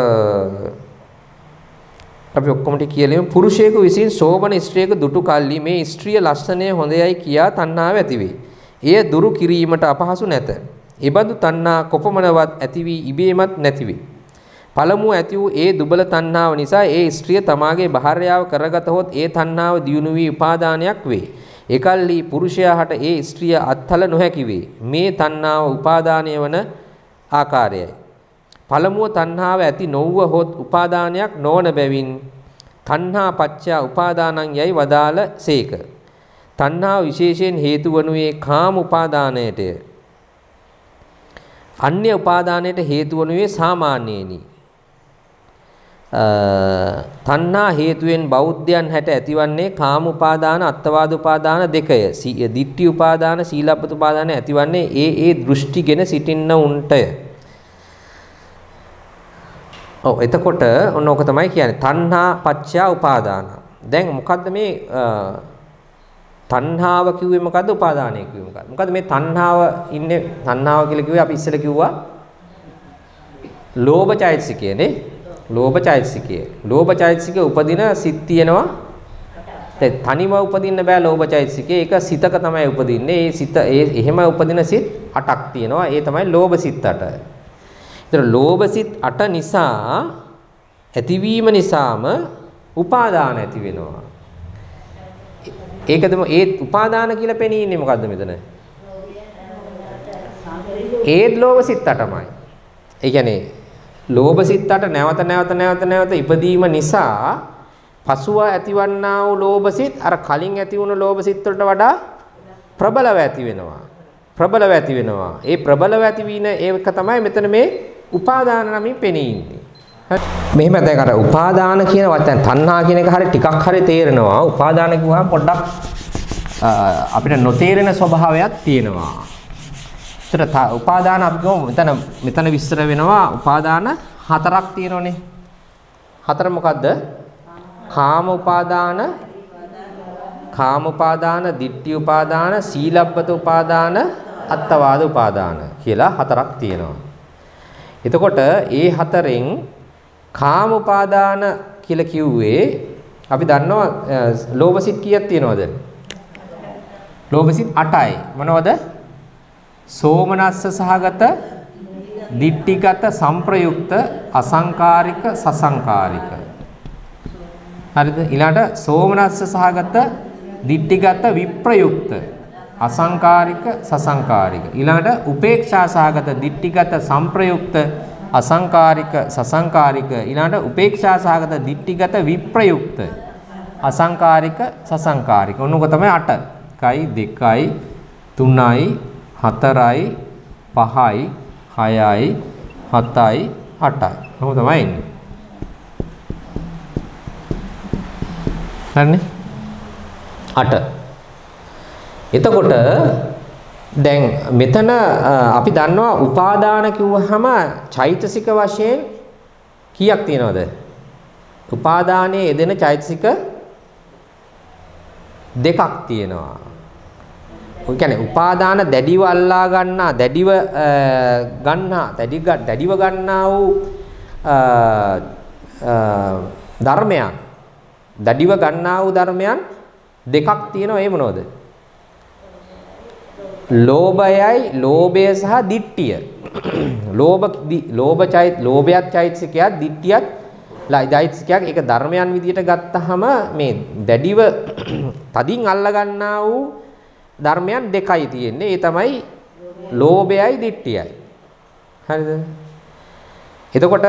අපි ඔක්කොම ටික කියලෙමු. පුරුෂයෙකු විසින් සෝබන ස්ත්‍රියක දුටු කල්ලි මේ ස්ත්‍රිය ලස්සනය හොඳයයි කියා තණ්හාව ඇති වේ. එය දුරු කිරීමට අපහසු නැත. එබඳු තණ්හා කොපමණවත් ඇති වී ඉබේමත් නැති වේ. පළමුව ඇති වූ ඒ දුබල තණ්හාව නිසා ඒ ස්ත්‍රිය තමාගේ භාර්යාව කරගතහොත් ඒ තණ්හාව දියුණු වී උපාදානයක් වේ. එකල්ලි පුරුෂයාට ඒ ස්ත්‍රිය අත්හල නොහැකි වේ. මේ තණ්හාව උපාදානය වන ආකාරයයි. පළමුව තණ්හාව ඇති නොවුව හොත් උපාදානයක් නොවන බැවින් තණ්හා පච්චය උපාදානං යයි වදාළ සේක. තණ්හාව විශේෂයෙන් හේතු වනුයේ කාම උපාදානයටය. අන්‍ය උපාදානයට හේතු වනුයේ සාමාන්‍යයෙනි. තණ්හා හේතුවෙන් බෞද්ධයන් හැට ඇතිවන්නේ කාම උපාදාන, අත්තවාද උපාදාන දෙකය. ditthi උපාදාන, සීලබ්බත උපාදාන ඇතිවන්නේ ඒ දෘෂ්ටිගෙන සිටින්න උන්ටය. ඔව් එතකොට ඔන්න ඕක තමයි කියන්නේ තණ්හා පච්චය උපාදාන. දැන් මොකද්ද මේ තණ්හාව කිව්වේ මොකද්ද? උපාදානය කිව්වේ මොකද්ද? මොකද්ද මේ තණ්හාව ඉන්නේ? තණ්හාව කියලා කිව්වේ අපි ඉස්සෙල්ලා කිව්වා ලෝභ චෛතසිකය නේ. ලෝභ චෛතසිකය. ලෝභ චෛතසිකේ උපදින සිත් තියෙනවා. දැන් තනිව උපදින්න බෑ ලෝභ චෛතසිකේ. ඒක සිතක තමයි උපදින්නේ. ඒ සිත එහෙම උපදින සිත් 8ක් තියෙනවා. ඒ තමයි ලෝභ සිත් 8. ඒතර ලෝභ සිත් 8 නිසා ඇතිවීම නිසාම උපාදාන ඇති වෙනවා. ඒකදම ඒ උපාදාන කියලා පෙනී ඉන්නේ මොකද්ද මෙතන? ඒත් ලෝභ සිත් 8මයි. ඒ කියන්නේ ලෝභ සිත් 8 නැවත ඉපදීම නිසා පසුව ඇතිවන්නා වූ ලෝභ සිත් අර කලින් ඇති වුණු ලෝභ සිත් වලට වඩා ප්‍රබලව ඇති වෙනවා. ඒ ප්‍රබලව ඇති වින ඒක තමයි මෙතන මේ උපාදාන නමින් පෙනී ඉන්නේ. මෙහෙම දැන් අර උපාදාන කියන වචන තණ්හා කියන එක හරිය ටිකක් හරිය තේරෙනවා. උපාදාන කිව්වහම පොඩ්ඩක් අපිට නොතේරෙන ස්වභාවයක් තියෙනවා. ඒතර උපාදාන අපි මෙතන විස්තර වෙනවා උපාදාන 4ක් තියෙනෝනේ. 4 මොකද්ද? කාම උපාදාන, ditthi උපාදාන, සීලබ්බත උපාදාන, අත්තවාද උපාදාන කියලා 4ක් තියෙනවා. එතකොට ඒ 4න් කාම උපාදාන කියලා කිව්වේ අපි දන්නවා ලෝභ සිත් කීයක් තියෙනවද? ලෝභ සිත් 8යි. මොනවද? සෝමනස්ස සහගත, ditthිගත, සංප්‍රයුක්ත, අසංකාරික, සසංකාරික. හරිද? ඊළඟට සෝමනස්ස සහගත, ditthිගත, විප්‍රයුක්ත, අසංකාරික, සසංකාරික. ඊළඟට උපේක්ෂා සහගත, ditthිගත, සංප්‍රයුක්ත, අසංකාරික, සසංකාරික. ඊළඟට උපේක්ෂා සහගත, ditthිගත, විප්‍රයුක්ත, අසංකාරික, සසංකාරික. ඔන්නෝක තමයි 8. 1යි 2යි 3යි 4යි 5යි 6යි 7යි 8යි. කොහොම තමයි ඉන්නේ. හරිනේ? 8. එතකොට දැන් මෙතන අපි දන්නවා උපාදාන කිව්වහම චෛතසික වශයෙන් කීයක් තියෙනවද? උපාදානයේ යෙදෙන චෛතසික දෙකක් තියෙනවා. ඒ කියන්නේ උපාදාන දැඩිව අල්ලා ගන්නා, දැඩිව ගන්නා වූ ධර්මයන්, දැඩිව ගන්නා වූ ධර්මයන් දෙකක් තියෙනවා. ඒ මොනවද? ලෝභය සහ ditthිය. ලෝභයත් චෛතසිකයක්, ditthියත් චෛතසිකයක් ඒක ධර්මයන් විදියට ගත්තාම මේ දැඩිව තදින් අල්ල ගන්නා වූ ධර්මයන් දෙකයි තියෙන්නේ. ඒ තමයි ලෝභයයි දිට්ඨියයි. හරිද? එතකොට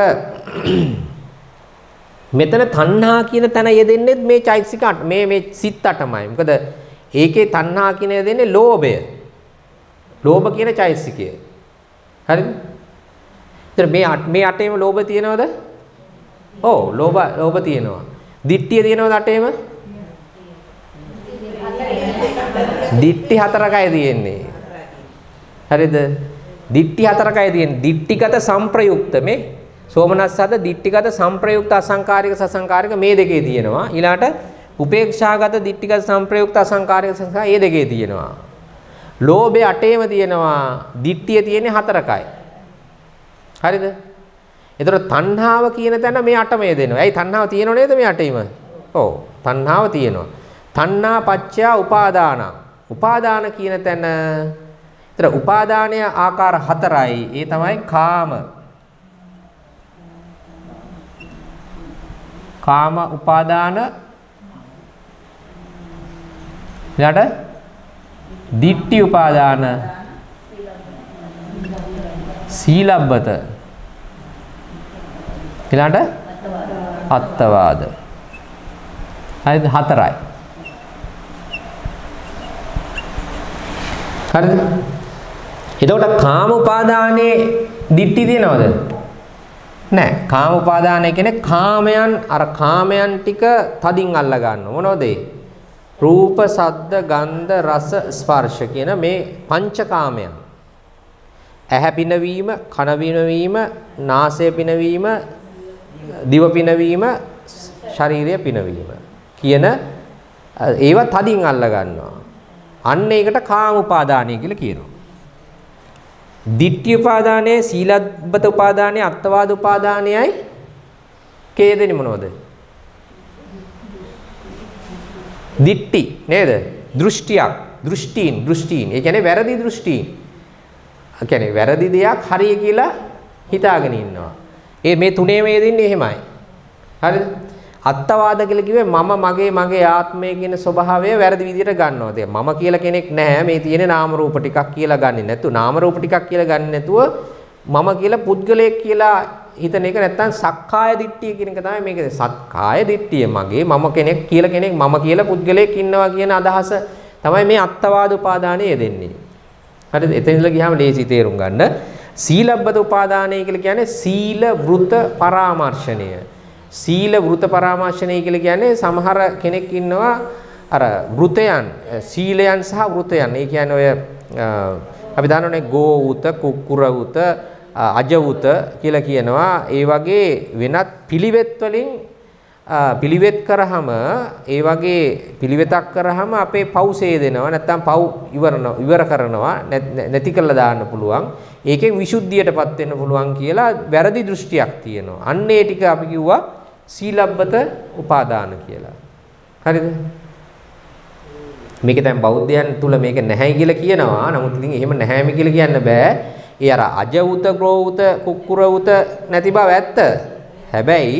මෙතන තණ්හා කියන තැන යෙදෙන්නේ මේ චෛතසික මේ සිත් 8මයි. මොකද ඒකේ තණ්හා කියන යෙදෙන්නේ ලෝභය. ලෝභ කියන චෛතසිකය. හරිද? ඒතර මේ 8ේම ලෝභ තියෙනවද? ඔව් ලෝභ තියෙනවා. දිට්ඨිය තියෙනවද 8ේම? දිට්ඨි 4කයි තියෙන්නේ. හරිද? දිට්ඨි 4කයි තියෙන්නේ. දිට්ඨිගත සංප්‍රයුක්ත මේ සෝමනස්සද දිට්ඨිගත සංප්‍රයුක්ත අසංකාරික සසංකාරික මේ දෙකේ තියෙනවා. ඊළාට උපේක්ෂාගත දිට්ඨිගත සංප්‍රයුක්ත අසංකාරික සංස්කාර මේ දෙකේ තියෙනවා. ලෝභය 8ේම තියෙනවා. දිට්ඨිය තියෙන්නේ 4කයි. හරිද? එතකොට තණ්හාව කියන තැන මේ 8ම යෙදෙනවා. ඇයි තණ්හාව තියෙනව නේද මේ 8ේම? ඔව් තණ්හාව තියෙනවා. තණ්හා පච්චය උපාදාන. උපාදාන කියන තැන එතන උපාදානයේ ආකාර 4යි. ඒ තමයි කාම උපාදාන ඊළඟට දිට්ඨි උපාදාන සීලබ්බත ඊළඟට අත්තවාද. හරිද? 4යි. හරිද? එතකොට කාම උපාදානයේ දිට්ඨි තියෙනවද? නැහැ. කාම උපාදානය කියන්නේ කාමයන් ටික තදින් අල්ල ගන්නවා. මොනවද ඒ? රූප, ශබ්ද, ගන්ධ, රස, ස්පර්ශ කියන මේ පංචකාමයන්. ඇහැ පිනවීම, කන පිනවීම, නාසය පිනවීම, දිව පිනවීම, ශරීරය පිනවීම කියන ඒවා තදින් අල්ල ගන්නවා. අන්න ඒකට කාම උපාදානය කියලා කියනවා. දිට්ඨි උපාදානයේ සීලබ්බත උපාදානයේ අත්වාද උපාදානයයි කේදෙන්නේ මොනවද? දිට්ඨි නේද? දෘෂ්ටීන්. ඒ කියන්නේ වැරදි දෘෂ්ටීන්. ඒ කියන්නේ වැරදි දෙයක් හරිය කියලා හිතාගෙන ඉන්නවා. මේ තුනේම යෙදෙන්නේ එහෙමයි. හරිද? අත්වාද කියලා කිව්වේ මගේ ආත්මය කියන ස්වභාවය වැරදි විදිහට ගන්නවා. දැන් මම කියලා කෙනෙක් නැහැ. මේ තියෙන නාම රූප ටිකක් කියලා ගන්නෙ නැතුව නාම රූප ටිකක් කියලා ගන්නෙ නැතුව මම කියලා පුද්ගලයෙක් කියලා හිතන එක නැත්තම් සක්කාය දිට්ඨිය කියන එක තමයි මේක. සක්කාය දිට්ඨිය මගේ මම කෙනෙක් කියලා කෙනෙක් මම කියලා පුද්ගලයෙක් ඉන්නවා කියන අදහස තමයි මේ අත්වාද උපාදානයේ යෙදෙන්නේ. හරිද? එතනදලා ගියාම ලේසි තේරුම් ගන්න. සීලබ්බත උපාදානය කියලා කියන්නේ සීල වෘත පරාමර්ශණය. සීල වෘත පරාමර්ශණය කියලා කියන්නේ සමහර කෙනෙක් ඉන්නවා අර වෘතයන් සීලයන් සහ වෘතයන්. ඒ කියන්නේ ඔය අපි දන්නවනේ ගෝ වෘත, කුක්කුර වෘත, අජ වෘත කියලා කියනවා. ඒ වගේ වෙනත් පිළිවෙත් වලින් පිළිවෙත් කරාම ඒ වගේ පිළිවෙතක් කරාම අපේ පව් සේදෙනවා. නැත්තම් පව් ඉවර කරනවා නැති කරලා දාන්න පුළුවන්. ඒකෙන් විසුද්ධියටපත් වෙන්න පුළුවන් කියලා වැරදි දෘෂ්ටියක් තියෙනවා. අන්න ඒ ටික අපි කිව්වා සීලබ්බත උපාදාන කියලා. හරිද? මේක දැන් බෞද්ධයන් තුල මේක නැහැයි කියලා කියනවා. නමුත් ඉතින් එහෙම නැහැම කියලා කියන්න බෑ. ඒ අර අජවුත, ග්‍රෝවුත, කුක්කුරවුත නැති බව ඇත්ත. හැබැයි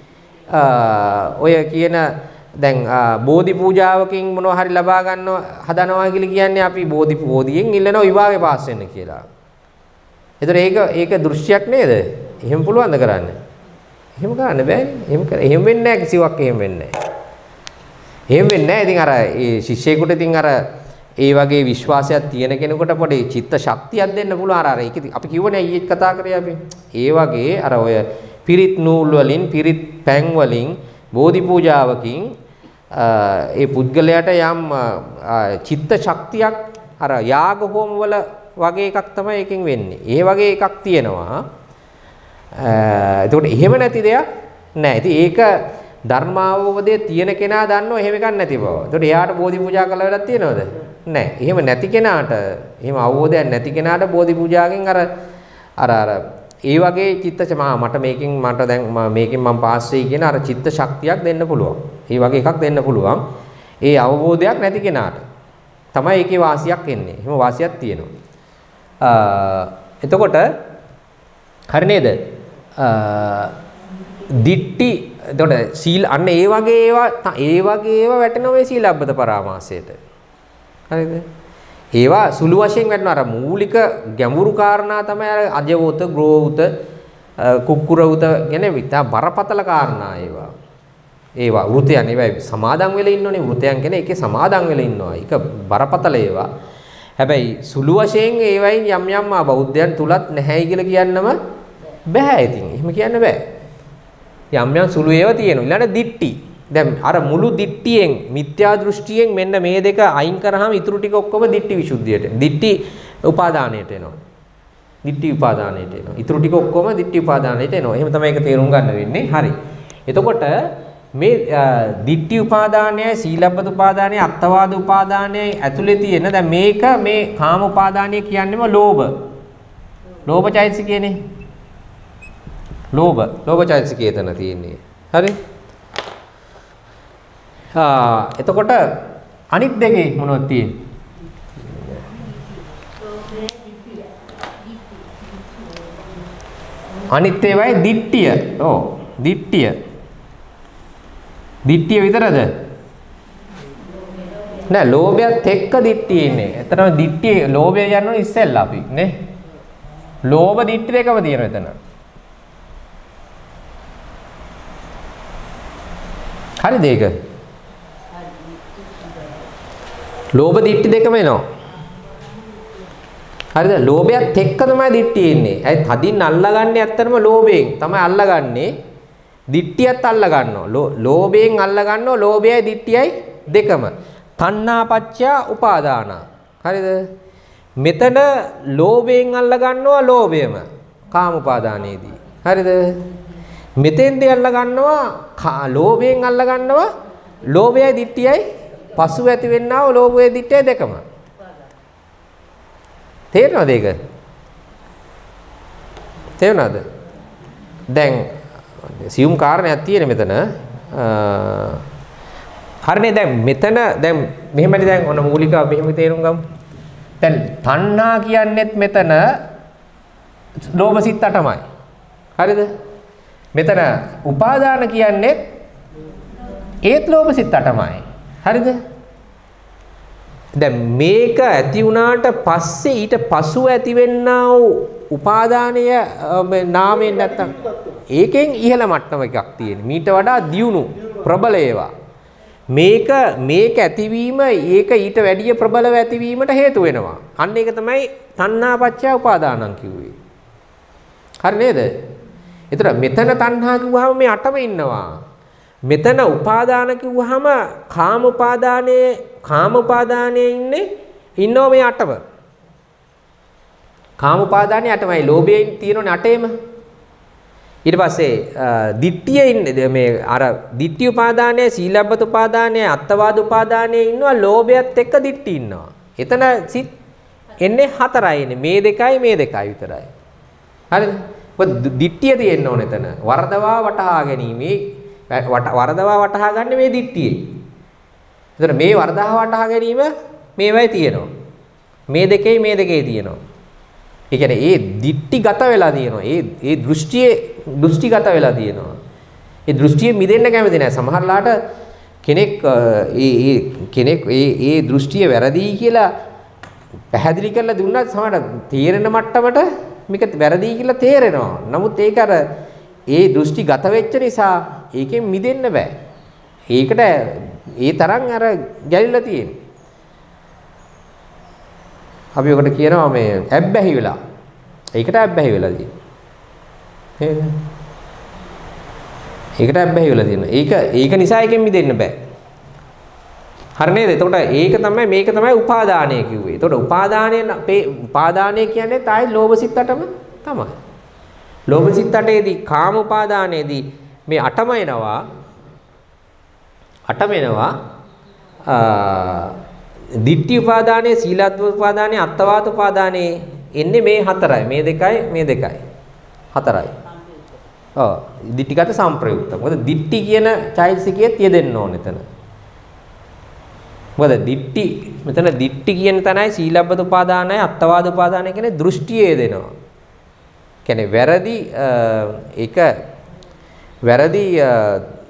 ඔය කියන දැන් බෝධි පූජාවකින් මොනවා හරි ලබා ගන්නව හදනවා කියලා කියන්නේ අපි බෝධියෙන් ඉල්ලනවා විභාගේ පාස් වෙන්න කියලා. ඒතර ඒක දෘශ්‍යයක් නේද? එහෙම පුළුවන්ද කරන්න? එහෙම කරන්න බෑනේ. එහෙම වෙන්නේ නැහැ කිසිවක් එහෙම වෙන්නේ නැහැ. එහෙම වෙන්නේ නැහැ. ඉතින් අර ඒ ශිෂ්‍යයෙකුට ඉතින් අර ඒ වගේ විශ්වාසයක් තියෙන කෙනෙකුට පොඩි චිත්ත ශක්තියක් දෙන්න පුළුවන්. අර ඒක අපි කිව්වනේ ඊයේ කතා කරේ අපි. ඒ වගේ අර ඔය පිරිත් නූල් වලින් පිරිත් පැන් වලින් බෝධි පූජාවකින් ඒ පුද්ගලයාට යම් චිත්ත ශක්තියක් අර යාග හෝම වල වගේ එකක් තමයි එකෙන් වෙන්නේ. ඒ වගේ එකක් තියෙනවා. එතකොට එහෙම නැති දෙයක් නැහැ. ඉතින් ඒක ධර්මාවබෝධයේ තියෙන කෙනා දන්නව එහෙම එකක් නැති බව. එතකොට එයාට බෝධි පූජා කළ වෙලක් තියෙනවද? නැහැ. එහෙම නැති කෙනාට, එහෙම අවබෝධයක් නැති කෙනාට බෝධි පූජාවෙන් අර ඒ වගේ චිත්තච මට මේකෙන් මම පාස් වෙයි කියන අර චිත්ත ශක්තියක් දෙන්න පුළුවන්. ඒ වගේ එකක් දෙන්න පුළුවන්. ඒ අවබෝධයක් නැති කෙනාට තමයි ඒකේ වාසියක් එන්නේ. එහෙම වාසියක් තියෙනවා. එතකොට හරි නේද? දිට්ටි එතකොට සීල අන්න ඒ වගේ ඒවා වැටෙනවා මේ සීලබ්බත පරාමාසයට. හරිද? ඒවා සුළු වශයෙන් වැටෙනවා. අර මූලික ගැඹුරු කාරණා තමයි අර අජවෝත, ග්‍රෝවුත, කුක්කුරවුත කියන්නේ විතා බරපතල කාරණා ඒවා. ඒවා වෘතයන් ඒවා සමාදන් වෙලා ඉන්නෝනේ. වෘතයන් කියන්නේ ඒකේ සමාදන් වෙලා ඉන්නවා. ඒක බරපතල ඒවා. හැබැයි සුළු වශයෙන් ඒවයින් යම් බෞද්ධයන් තුලත් නැහැයි කියලා කියන්නම බෑ. ඉතින් එහෙම කියන්න බෑ. යම් සුළු ඒවා තියෙනවා. ඊළඟ දිට්ටි. දැන් අර මුළු දිට්ටියෙන් මිත්‍යා දෘෂ්ටියෙන් මෙන්න මේ දෙක අයින් කරාම ඉතුරු ටික ඔක්කොම දිට්ටි විසුද්ධියට. දිට්ටි උපාදානයට එනවා. දිට්ටි උපාදානයට එනවා. ඉතුරු ටික ඔක්කොම දිට්ටි උපාදානයට එනවා. එහෙම තමයි ඒක තේරුම් ගන්න වෙන්නේ. හරි. එතකොට මේ දිට්ටි උපාදානයයි සීලබ්බත උපාදානයයි අත්තවාද උපාදානයයි ඇතුලේ තියෙන දැන් මේක මේ කාම උපාදානය කියන්නේම ලෝභ. ලෝභ චෛතසිකයනේ. ලෝභ චෛතසිකය එතන තියෙන්නේ. හරි? එතකොට අනිත් දෙකේ මොනවද තියෙන්නේ? අනිත් ඒවායි දිට්ඨිය. ඔව් දිට්ඨිය. දිට්ඨිය විතරද? නෑ ලෝභයත් එක්ක දිට්ඨිය ඉන්නේ. එතනම දිට්ඨිය ලෝභය යනවා ඉස්සෙල්ලා අපි නේ. ලෝභ දිට්ඨි දෙකම තියෙනවා එතන. හරිද ඒක? ලෝභ දිට්ඨි දෙකම එනවා. හරිද? ලෝභයත් එක්ක තමයි දිට්ඨිය ඉන්නේ. ඒ තදින් අල්ලගන්නේ ඇත්තටම ලෝභයෙන් තමයි අල්ලගන්නේ. දිට්ඨියත් අල්ල ගන්නවා. ලෝභයෙන් අල්ල ගන්නවා. ලෝභයයි දිට්ඨියයි දෙකම. තණ්හාපච්චය උපාදාන. හරිද? මෙතන ලෝභයෙන් අල්ල ගන්නවා ලෝභයම. කාම උපාදානයේදී. හරිද? මෙතෙන්දී අල්ල ගන්නවා ලෝභයෙන් අල්ල ගන්නවා ලෝභයයි දිට්ඨියයි පසු ඇති වෙන්නා වූ ලෝභයයි දිට්ඨියයි දෙකම. තේරෙනවද ඒක? තේරුණාද? දැන් සියුම් කාරණයක් තියෙන මෙතන. හරිනේ දැන් මෙතන දැන් මෙහෙමනේ දැන් ඔන්න මූලිකව මෙහෙම තේරුම් ගමු. දැන් තණ්හා කියන්නේත් මෙතන ලෝභ සිත් 8යි. හරිද? මෙතන උපාදාන කියන්නේත් ඒත් ලෝභ සිත් 8යි. හරිද? දැන් මේක ඇති වුණාට පස්සේ ඊට පසුව ඇතිවෙන්නා වූ උපාදානය නාමයෙන් නැත්තම් ඒකෙන් ඉහළ මට්ටම එකක් තියෙන. මීට වඩා දියුණු ප්‍රබල ඒවා. මේක ඇතිවීම ඒක ඊට වැඩිය ප්‍රබලව ඇතිවීමට හේතු වෙනවා. අන්න ඒක තමයි තණ්හාපච්චය උපාදානං කිව්වේ. හරි නේද? ඒතර මෙතන තණ්හා කිව්වහම මේ 8ම ඉන්නවා. මෙතන උපාදාන කිව්වහම කාම උපාදානයේ ඉන්නෝ මේ 8ම. කාම උපාදානයේ 8මයි ලෝභයෙන් තියෙනනේ 8ෙම. ඊට පස්සේ දිට්ඨියේ ඉන්නේ මේ අර දිට්ඨි උපාදානයේ සීලබ්බත උපාදානයේ අත්තවාද උපාදානයේ ඉන්නවා ලෝභයත් එක්ක දිට්ඨි ඉන්නවා. එතන සිත් එන්නේ 4යි එන්නේ මේ දෙකයි විතරයි. හරිද? ඔබ දිට්ඨිය තියෙන්න ඕනේ එතන. වරදවා වටහා ගැනීමේ වරදවා වටහා ගන්න මේ දිට්ඨියේ. එතන මේ වරදවා වටහා ගැනීම මේවයි තියෙනවා. මේ දෙකේ තියෙනවා. ඒ කියන්නේ ඒ දිට්ඨිගත වෙලා තියෙනවා. ඒ දෘෂ්ටිගත වෙලා තියෙනවා. ඒ දෘෂ්ටිය මිදෙන්න කැමති නැහැ. සමහරලාට කෙනෙක් ඒ දෘෂ්ටිය වැරදි කියලා පැහැදිලි කරලා දුන්නත් සමහරට තේරෙන මට්ටමට මේක වැරදි කියලා තේරෙනවා. නමුත් ඒක අර ඒ දෘෂ්ටිගත වෙච්ච නිසා ඒකෙන් මිදෙන්න බෑ. ඒකට ඒ තරම් අර ගැලිලා තියෙනවා. අපි ඔකට කියනවා මේ ඇබ්බැහි වෙලා. ඒකට ඇබ්බැහි වෙලා තියෙනවා. නේද? ඒකට ඇබ්බැහි වෙලා තියෙනවා. ඒක නිසා එකෙන් මිදෙන්න බෑ. හරි නේද? එතකොට මේක තමයි උපාදානය කිව්වේ. එතකොට උපාදානය කියන්නේ තායි ලෝභ සිත් 8ම තමයි. ලෝභ සිත් 8ේදී කාම උපාදානයේදී මේ 8ම එනවා. 8ම එනවා. දිට්ඨි උපාදානයේ සීලබ්බත උපාදානයේ අත්තවාද උපාදානයේ එන්නේ මේ 4යි. මේ දෙකයි. 4යි. ඔව්. දිට්ඨිගත සම්ප්‍රයුක්ත. මොකද දිට්ඨි කියන චෛතසිකයේ යෙදෙන්න ඕනේ එතන. මොකද මෙතන දිට්ඨි කියන තැනයි සීලබ්බත උපාදානයි අත්තවාද උපාදානයි කියන්නේ දෘෂ්ටියේ දෙනවා. කියන්නේ වැරදි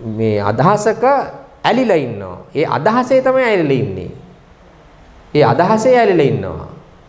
මේ අදහසක ඇලිලා ඉන්නවා. ඒ අදහසේ තමයි ඇලිලා ඉන්නේ. ඒ අදහසේ ඇලිලා ඉන්නවා.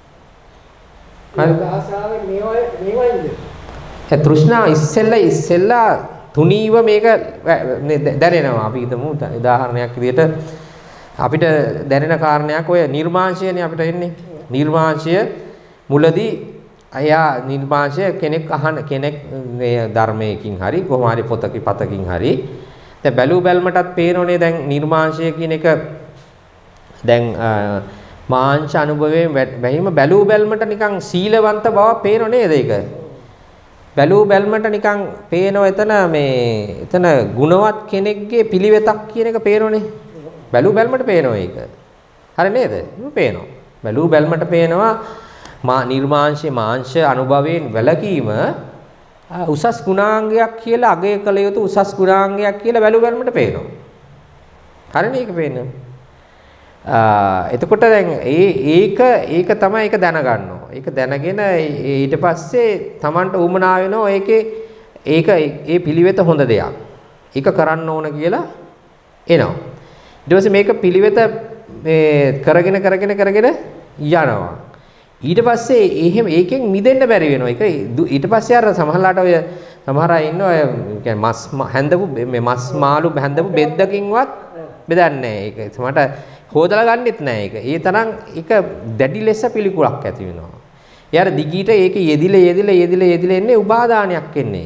අදහසාවේ මේවයිද? ඒ තෘෂ්ණා ඉස්සෙල්ලා තුනීව මේක දැනෙනවා. අපි හිතමු උදාහරණයක් විදිහට අපිට දැනෙන කාරණයක් ඔය නිර්මාංශයනේ අපිට එන්නේ. නිර්මාංශය මුලදී අයා නිර්මාංශය කෙනෙක් මේ ධර්මයකින් හරි කොහොම හරි පොතකින් හරි දැන් බැලු බැල්මටත් පේනෝනේ දැන් නිර්මාංශය කියන එක දැන් මාංශ අනුභවයෙන් වැහිම බැලු බැල්මට නිකන් සීලවන්ත බව පේනෝ නේද ඒක බැලු බැල්මට නිකන් පේනෝ එතන ගුණවත් කෙනෙක්ගේ පිළිවෙතක් කියන එක පේනෝනේ බැලු බැල්මට පේනෝ ඒක හරි නේද පේනෝ බැලු බැල්මට පේනවා මාංශ අනුභවයෙන් වැළකීම උසස් ගුණාංගයක් කියලා අගය කළ යුතු උසස් ගුණාංගයක් කියලා බැලු බැලමට පේනවා. හරිනේ ඒක පේන්නේ. එතකොට දැන් ඒක තමයි ඒක දැනගන්නවා. ඒක දැනගෙන ඊට පස්සේ Tamanට උමනා වෙනවා ඒ පිළිවෙත හොඳ දෙයක්. ඒක කරන්න ඕන කියලා එනවා. ඊට පස්සේ මේක පිළිවෙත මේ කරගෙන යනවා. ඊට පස්සේ එහෙම ඒකෙන් මිදෙන්න බැරි වෙනවා. ඒක ඊට පස්සේ අර සමහරලාට ඔය සමහර අය ඉන්නවා ඔය කියන්නේ මස් හැන්දපු මේ මස් මාළු හැන්දපු බෙද්දකින්වත් බෙදන්නේ නැහැ. ඒක සමහරට හොදලා ගන්නෙත් නැහැ ඒක. ඒ තරම් ඒක දැඩි ලෙස පිළිකුලක් ඇති වෙනවා. යාර දිගීට ඒක යෙදිලා එන්නේ උපාදානයක් එන්නේ.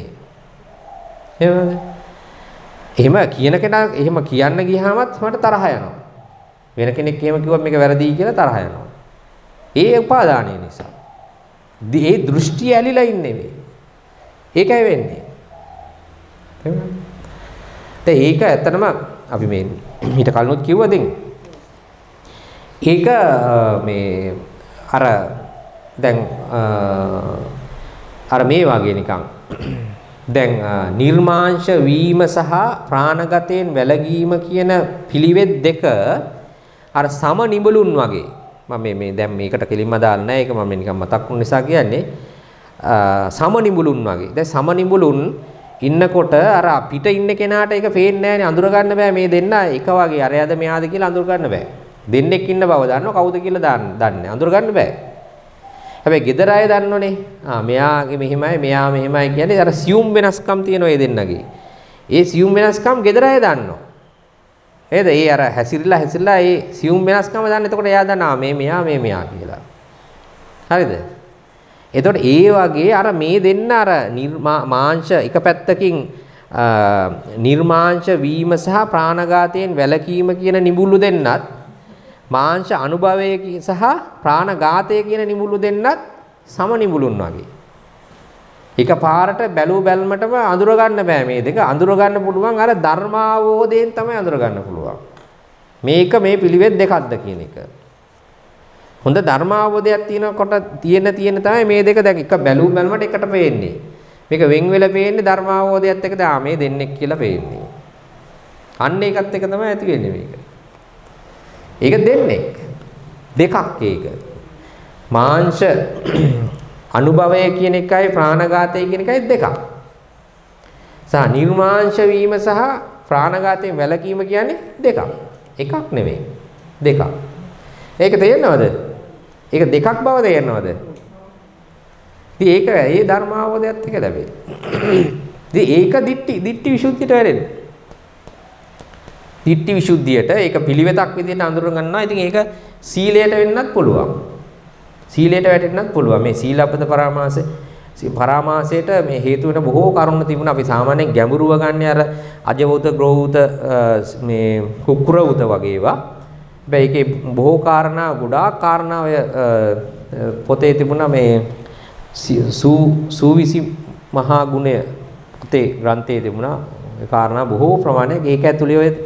එහෙම කියන කෙනා එහෙම කියන්න ගියාමත් මට තරහ යනවා. වෙන කෙනෙක් එහෙම කිව්වොත් මේක වැරදි කියලා තරහ යනවා. ඒ උපාදානය නිසා. ඒ දෘෂ්ටි ඇලිලා ඉන්නේ මේ. ඒකයි වෙන්නේ. ඒක ඇත්තටම අපි මේ ඊට කලිනුත් කිව්වා දෙන්න. ඒක මේ දැන් මේ වගේ නිකන් දැන් නිර්මාංශ වීම සහ ප්‍රාණගතයෙන් වැළකීම කියන පිළිවෙත් දෙක අර සම නිබලුන් වගේ මම මේ දැන් මේකට කෙලින්ම දාලා නැහැ ඒක මම නිකන් මතක් වුන නිසා කියන්නේ සමනිඹුලුන් වගේ. දැන් සමනිඹුලුන් ඉන්නකොට අර පිට ඉන්න කෙනාට ඒක පේන්නේ නැහැනේ අඳුර ගන්න බෑ මේ දෙන්න එක වගේ අරයද මෙයාද කියලා අඳුර ගන්න බෑ. දෙන්නෙක් ඉන්න බව දන්නව කවුද කියලා දන්නේ අඳුර ගන්න බෑ. හැබැයි ගෙදර අය දන්නෝනේ. මෙයාගේ මෙහෙමයි මෙයා මෙහෙමයි කියන්නේ අර සියුම් වෙනස්කම් තියෙනවා ඒ දෙන්නගේ. ඒ සියුම් වෙනස්කම් ගෙදර අය දන්නවා. නේද? ඒ අර හැසිරලා ඒ සියුම් වෙනස්කම දන්න. එතකොට එයා දන්නවා මේ මෙයා කියලා. හරිද? එතකොට ඒ වගේ අර මේ දෙන්න අර මාංශ එක පැත්තකින් නිර්මාංශ වීම සහ ප්‍රාණඝාතයෙන් වැළකීම කියන නිමුළු දෙන්නත් මාංශ අනුභවයේ සහ ප්‍රාණඝාතය කියන නිමුළු දෙන්නත් සම නිමුළුන් වගේ. එක පාරට බැලු බැල්මටම අඳුර ගන්න බෑ මේ දෙක. අඳුර ගන්න පුළුවන් අර ධර්මාවෝදයෙන් තමයි අඳුර ගන්න පුළුවන්. මේක මේ පිළිවෙත් දෙකක්ද කියන එක. හොඳ ධර්මාවෝදයක් තියෙනකොට තියෙන තමයි මේ දෙක දැන් එක බැලු බැල්මට එකට පේන්නේ. මේක වෙන් වෙලා පේන්නේ ධර්මාවෝදයත් එක්ක මේ දෙන්නෙක් කියලා පේන්නේ. අන්න ඒකත් එක තමයි ඇති වෙන්නේ මේක. ඒක දෙන්නෙක්. දෙකක් ඒක. මාංශ අනුභවය කියන එකයි ප්‍රාණඝාතය කියන එකයි දෙකක්. සහ නිර්මාංශ වීම සහ ප්‍රාණඝාතයෙන් වැළකීම කියන්නේ දෙකක්. එකක් නෙවෙයි. දෙකක්. ඒක තේරෙනවද? ඒක දෙකක් බව තේරෙනවද? ඉතින් ඒක ඒ ධර්මාවබෝධයත් එක්ක ලැබෙයි. ඉතින් ඒක දිට්ඨි විසුද්ධියට වැරෙන්නේ. දිට්ඨි විසුද්ධියට ඒක පිළිවෙතක් විදිහට අඳුර ගන්නවා. ඉතින් ඒක සීලයට වෙන්නත් පුළුවන්. සීලයට වැටෙන්නත් පුළුවන්. මේ සීලබ්බත පරාමාසයට මේ හේතු වෙන බොහෝ කරුණු තිබුණා. අපි සාමාන්‍යයෙන් ගැඹුරුව ගන්න අර අජවූත, ග්‍රෝවූත, මේ කුක්කුරවූත වගේ ඒවා. හැබැයි ඒකේ බොහෝ කාරණා, ගොඩාක් කාරණා ඔය පොතේ තිබුණා මේ සූවිසි මහා ගුණය පොතේ ග්‍රන්ථයේ තිබුණා. ඒ කාරණා බොහෝ ප්‍රමාණයක් ඒක ඇතුළේ ඔය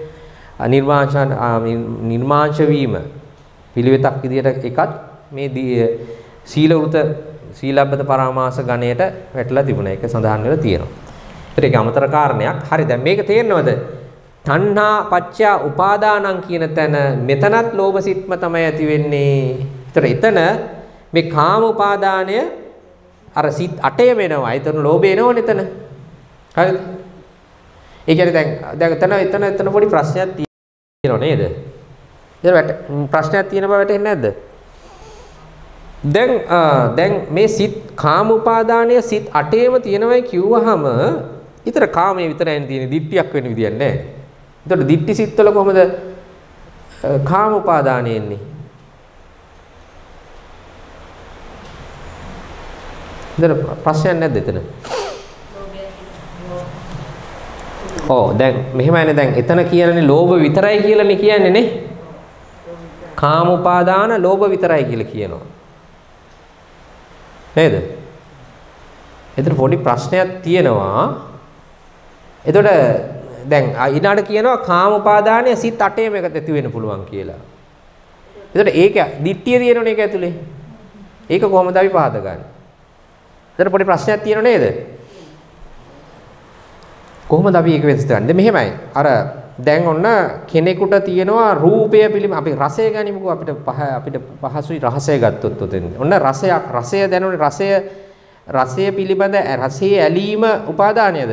නිර්මාංශ වීම පිළිවෙතක් විදියට එකත් මේ සීලවෘත සීලබ්බත පරාමාස ගණයට වැටලා තිබුණා. ඒක සඳහන් වෙලා තියෙනවා. ඒත් ඒක අමතර කාරණයක්. හරි දැන් මේක තේරෙනවද? තණ්හා පච්චා උපාදානං කියන තැන මෙතනත් ලෝභ සිත්ම තමයි ඇති වෙන්නේ. එතන මේ කාම උපාදානය අර සිත් 8 වෙනවා. එතන ලෝභය එනවනේ එතන. හරිද? ඒ කියන්නේ දැන් එතන පොඩි ප්‍රශ්නයක් තියෙනව නේද? ප්‍රශ්නයක් තියෙන බව වැටහෙන්නේ නැද්ද? දැන් මේ සිත් කාම උපාදානය සිත් 8ේම තියෙනවයි කිව්වහම ඊතර කාමයේ විතරයි තියෙන්නේ දිට්ඨියක් වෙන විදියක් නැහැ. ඒතකොට දිට්ඨි සිත්වල කොහොමද කාම උපාදානය එන්නේ? ඊතර ප්‍රශ්නයක් නැද්ද එතන? දැන් මෙහෙමයිනේ දැන් එතන කියන්නේ ලෝභ විතරයි කියලානේ කියන්නේ නේ. කාම උපාදාන ලෝභ විතරයි කියලා කියනවා. නේද? එතන පොඩි ප්‍රශ්නයක් තියෙනවා. එතකොට දැන් ඊළාට කියනවා කාම උපාදානය සිත් 8ේම එකට ඇති වෙන්න පුළුවන් කියලා. එතකොට ඒක දිට්ඨිය තියෙනවනේ ඒක ඇතුලේ. ඒක කොහොමද අපි පහද ගන්න? එතන පොඩි ප්‍රශ්නයක් තියෙනව නේද? කොහොමද අපි ඒක වෙනස් කරන්නේ? මෙහෙමයි. අර දැන් ඔන්න කෙනෙකුට තියෙනවා රූපය පිළිම අපි රසය ගනිමුකෝ අපිට පහසුයි රසය ගත්තොත් උතෙන්. ඔන්න රසය දැනුනේ රසය පිළිබඳ රසයේ ඇලීම උපාදානයද?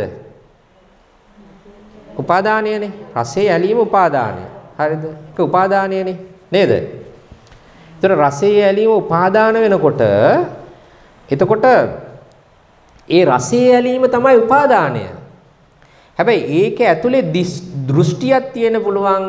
උපාදානයනේ. රසයේ ඇලීම උපාදානය. හරිද? ඒක උපාදානයනේ නේද? ඒතර රසයේ ඇලීම උපාදාන වෙනකොට එතකොට ඒ රසයේ ඇලීම තමයි උපාදානය. හැබැයි ඒක ඇතුලේ දෘෂ්ටියක් තියෙන පුළුවන්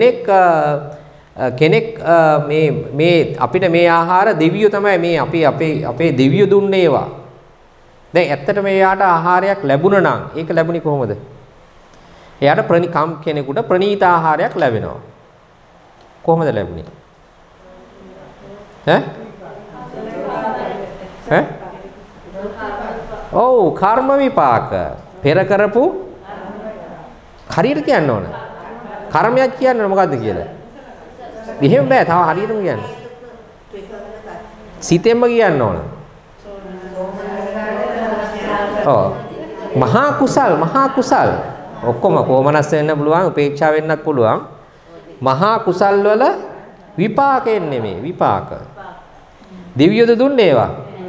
කෙනෙක් මේ අපිට මේ ආහාර දෙවියෝ තමයි මේ අපේ දෙවියෝ දුන්නේ ඒවා. දැන් ඇත්තටම එයාට ආහාරයක් ලැබුණා නම් ඒක ලැබුණේ කොහොමද? එයාට කෙනෙකුට ප්‍රණීත ආහාරයක් ලැබෙනවා. කොහොමද ලැබුණේ? කර්ම විපාක. පෙර කරපු හරියට කියන්න ඕන. කර්මයක් කියන්නේ මොකද්ද කියලා. එහෙම බෑ. තව හරියටම කියන්න. සිතෙන්ම කියන්න ඕන. මහා කුසල්. ඔක්කොම කොමනස් වෙන්න පුළුවන්, උපේක්ෂා වෙන්නත් පුළුවන්. මහා කුසල් වල විපාකෙන් නෙමෙයි විපාක. දිව්‍යද දුන්නේ ඒවා.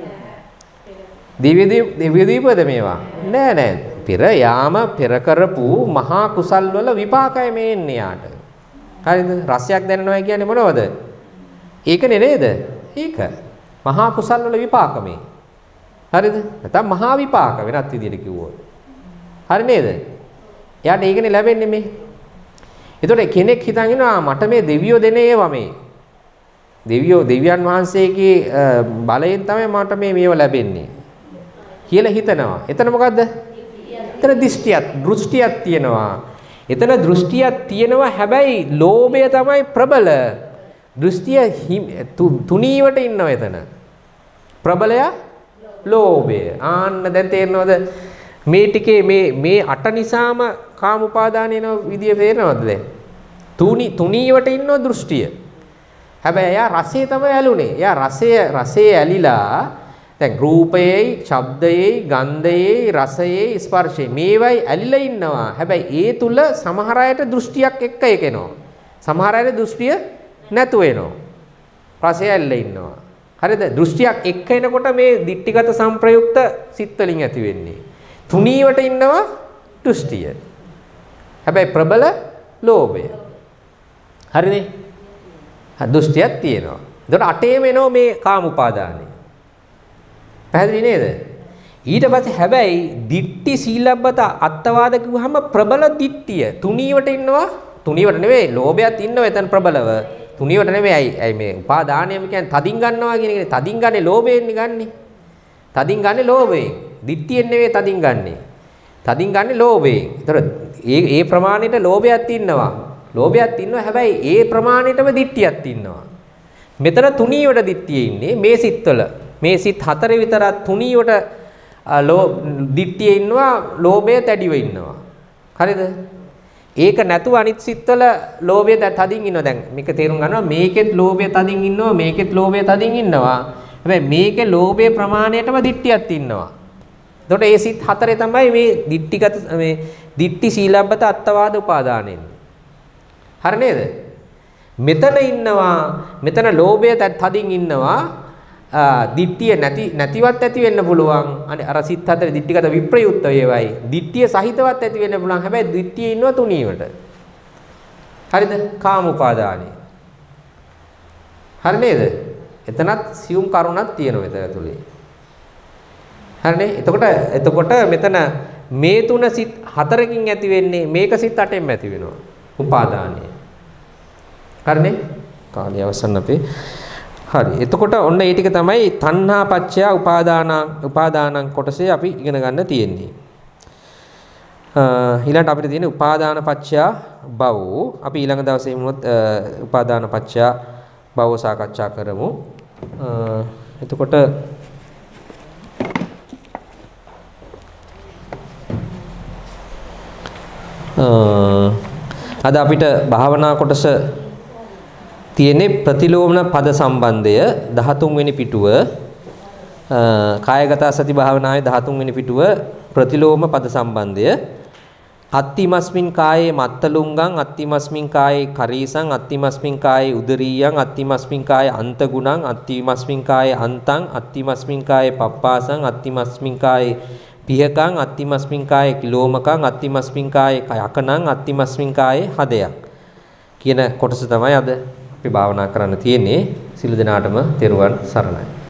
දිව්‍ය දීපද මේවා. නෑ. පෙර කරපු මහා කුසල් වල විපාකය මේ එන්නේ යාට. හරිද? රසයක් දැනනවා කියන්නේ මොනවද? ඒකනේ නේද? ඒක. මහා කුසල් වල විපාක මේ. හරිද? නැත්නම් මහා විපාක වෙනත් විදිහට කිව්වොත්. හරි නේද? එයාට ඒකනේ ලැබෙන්නේ මේ. ඒතකොට කෙනෙක් හිතන් ඉන්නවා මට මේ දෙවියෝ දෙන ඒවා මේ. දෙවියන් වහන්සේගේ බලයෙන් තමයි මට මේව ලැබෙන්නේ කියලා හිතනවා. එතන මොකද්ද? එතන දෘෂ්ටියක් තියෙනවා. එතන දෘෂ්ටියක් තියෙනවා හැබැයි ලෝභය තමයි ප්‍රබල. දෘෂ්ටිය තුනීවට ඉන්නවා එතන. ප්‍රබලය ලෝභය. ආන්න දැන් තේරෙනවද? මේ ටිකේ මේ 8 නිසාම කාම උපාදානයන විදිය තේරෙනවද දැන්? තුනීවට ඉන්නව දෘෂ්ටිය. හැබැයි එයා රසය තමයි ඇලුනේ. එයා රසයේ ඇලිලා දැන් රූපයේයි, ශබ්දයේයි, ගන්ධයේයි, රසයේයි, ස්පර්ශයේ මේවයි ඇලිලා ඉන්නවා. හැබැයි ඒ තුල සමහර අයට දෘෂ්ටියක් එක්ක එකෙනවා. සමහර අයට දෘෂ්ටිය නැතු වෙනවා. රසය ඇල්ලලා ඉන්නවා. හරිද? දෘෂ්ටියක් එක්ක එනකොට මේ දිට්ඨිගත සංප්‍රයුක්ත සිත් වලින් ඇති වෙන්නේ. තුනීවට ඉන්නවා දෘෂ්ටිය. හැබැයි ප්‍රබල ලෝභය. හරිනේ? දෘෂ්ටියක් තියෙනවා. ඒකට 8ේම එනවා මේ කාම උපාදානයි. පැහැදිලි නේද? ඊට පස්සේ හැබැයි දිට්ඨි සීලබ්බත අත්වාද කිව්වහම ප්‍රබල දිට්ඨිය තුනීවට ඉන්නවා. තුනීවට නෙවෙයි ලෝභයත් ඉන්නවා එතන ප්‍රබලව. තුනීවට නෙවෙයි අයි මේ උපාදානයම කියන්නේ තදින් ගන්නවා කියන එකනේ. තදින් ගන්නේ ලෝභයෙන් ගන්නෙ. තදින් ගන්නේ ලෝභයෙන්. දිට්ඨියෙන් නෙවෙයි තදින් ගන්නෙ. තදින් ගන්නේ ලෝභයෙන්. ඒතර ඒ ප්‍රමාණයට ලෝභයත් ඉන්නවා. ලෝභයත් ඉන්නවා හැබැයි ඒ ප්‍රමාණයටම දිට්ඨියත් ඉන්නවා. මෙතන තුනීවට දිට්ඨිය ඉන්නේ මේ සිත්වල. මේ සිත් 4 විතරක් තුනීවට දිට්ඨිය ඉන්නවා ලෝභය තැඩිව ඉන්නවා. හරිද? ඒක නැතුව අනිත් සිත්වල ලෝභය තදින් ඉන්නවා. දැන් මේක තේරුම් ගන්නවා මේකෙත් ලෝභය තදින් ඉන්නවා මේකෙත් ලෝභය තදින් ඉන්නවා. හැබැයි මේකේ ලෝභයේ ප්‍රමාණයටම දිට්ඨියත් ඉන්නවා. එතකොට මේ සිත් 4 තමයි මේ දිට්ඨිගත මේ දිට්ඨි සීලබ්බත අත්වාද උපාදානෙන්. හරි නේද? මෙතන ඉන්නවා මෙතන ලෝභය තදින් ඉන්නවා. දිට්ඨිය නැතිවත් ඇති වෙන්න පුළුවන්. අනේ අර සිත් හතරේ දිට්ඨිගත විප්‍රයුක්ත වේවයි. දිට්ඨිය සහිතවත් ඇති වෙන්න පුළුවන්. හැබැයි දිට්ඨිය ඉන්නව තුනීවට. හරිද? කාම උපාදානෙ. හරි නේද? එතනත් සියුම් කරුණක් තියෙනවා මෙතන ඇතුලේ. හරිනේ? එතකොට මෙතන මේ තුන සිත් හතරකින් ඇති වෙන්නේ මේක සිත් අටෙන් ඇති වෙනවා. උපාදානය. හරිනේ? කාලය අවසන් අපේ. හරි. එතකොට ඔන්න ඒ ටික තමයි තණ්හා පච්චය උපාදානං කොටසේ අපි ඉගෙන ගන්න තියෙන්නේ. ඊළඟට අපිට තියෙන උපාදාන පච්චය භව. අපි ඊළඟ දවසේ මුලත් උපාදාන පච්චය භව සාකච්ඡා කරමු. එතකොට අද අපිට භාවනා කොටස තියෙන්නේ ප්‍රතිලෝමන පද සම්බන්ධය 13 වෙනි පිටුව කායගත සති භාවනාවේ 13 වෙනි පිටුව ප්‍රතිලෝම පද සම්බන්ධය අත්තිමස්මින් කායේ මත්තලුංගං අත්තිමස්මින් කායේ කරීසං අත්තිමස්මින් කායේ උදරීයං අත්තිමස්මින් කායේ අන්තගුණං අත්තිමස්මින් කායේ අන්තං අත්තිමස්මින් කායේ පප්පාසං අත්තිමස්මින් කායේ පියකං අත්තිමස්මින් කායේ කිලෝමකං අත්තිමස්මින් කායේ යකනං අත්තිමස්මින් කායේ හදයක් කියන කොටස තමයි අද අපි භාවනා කරන්න තියෙන්නේ. සිළු දෙනාටම තෙරුවන් සරණයි.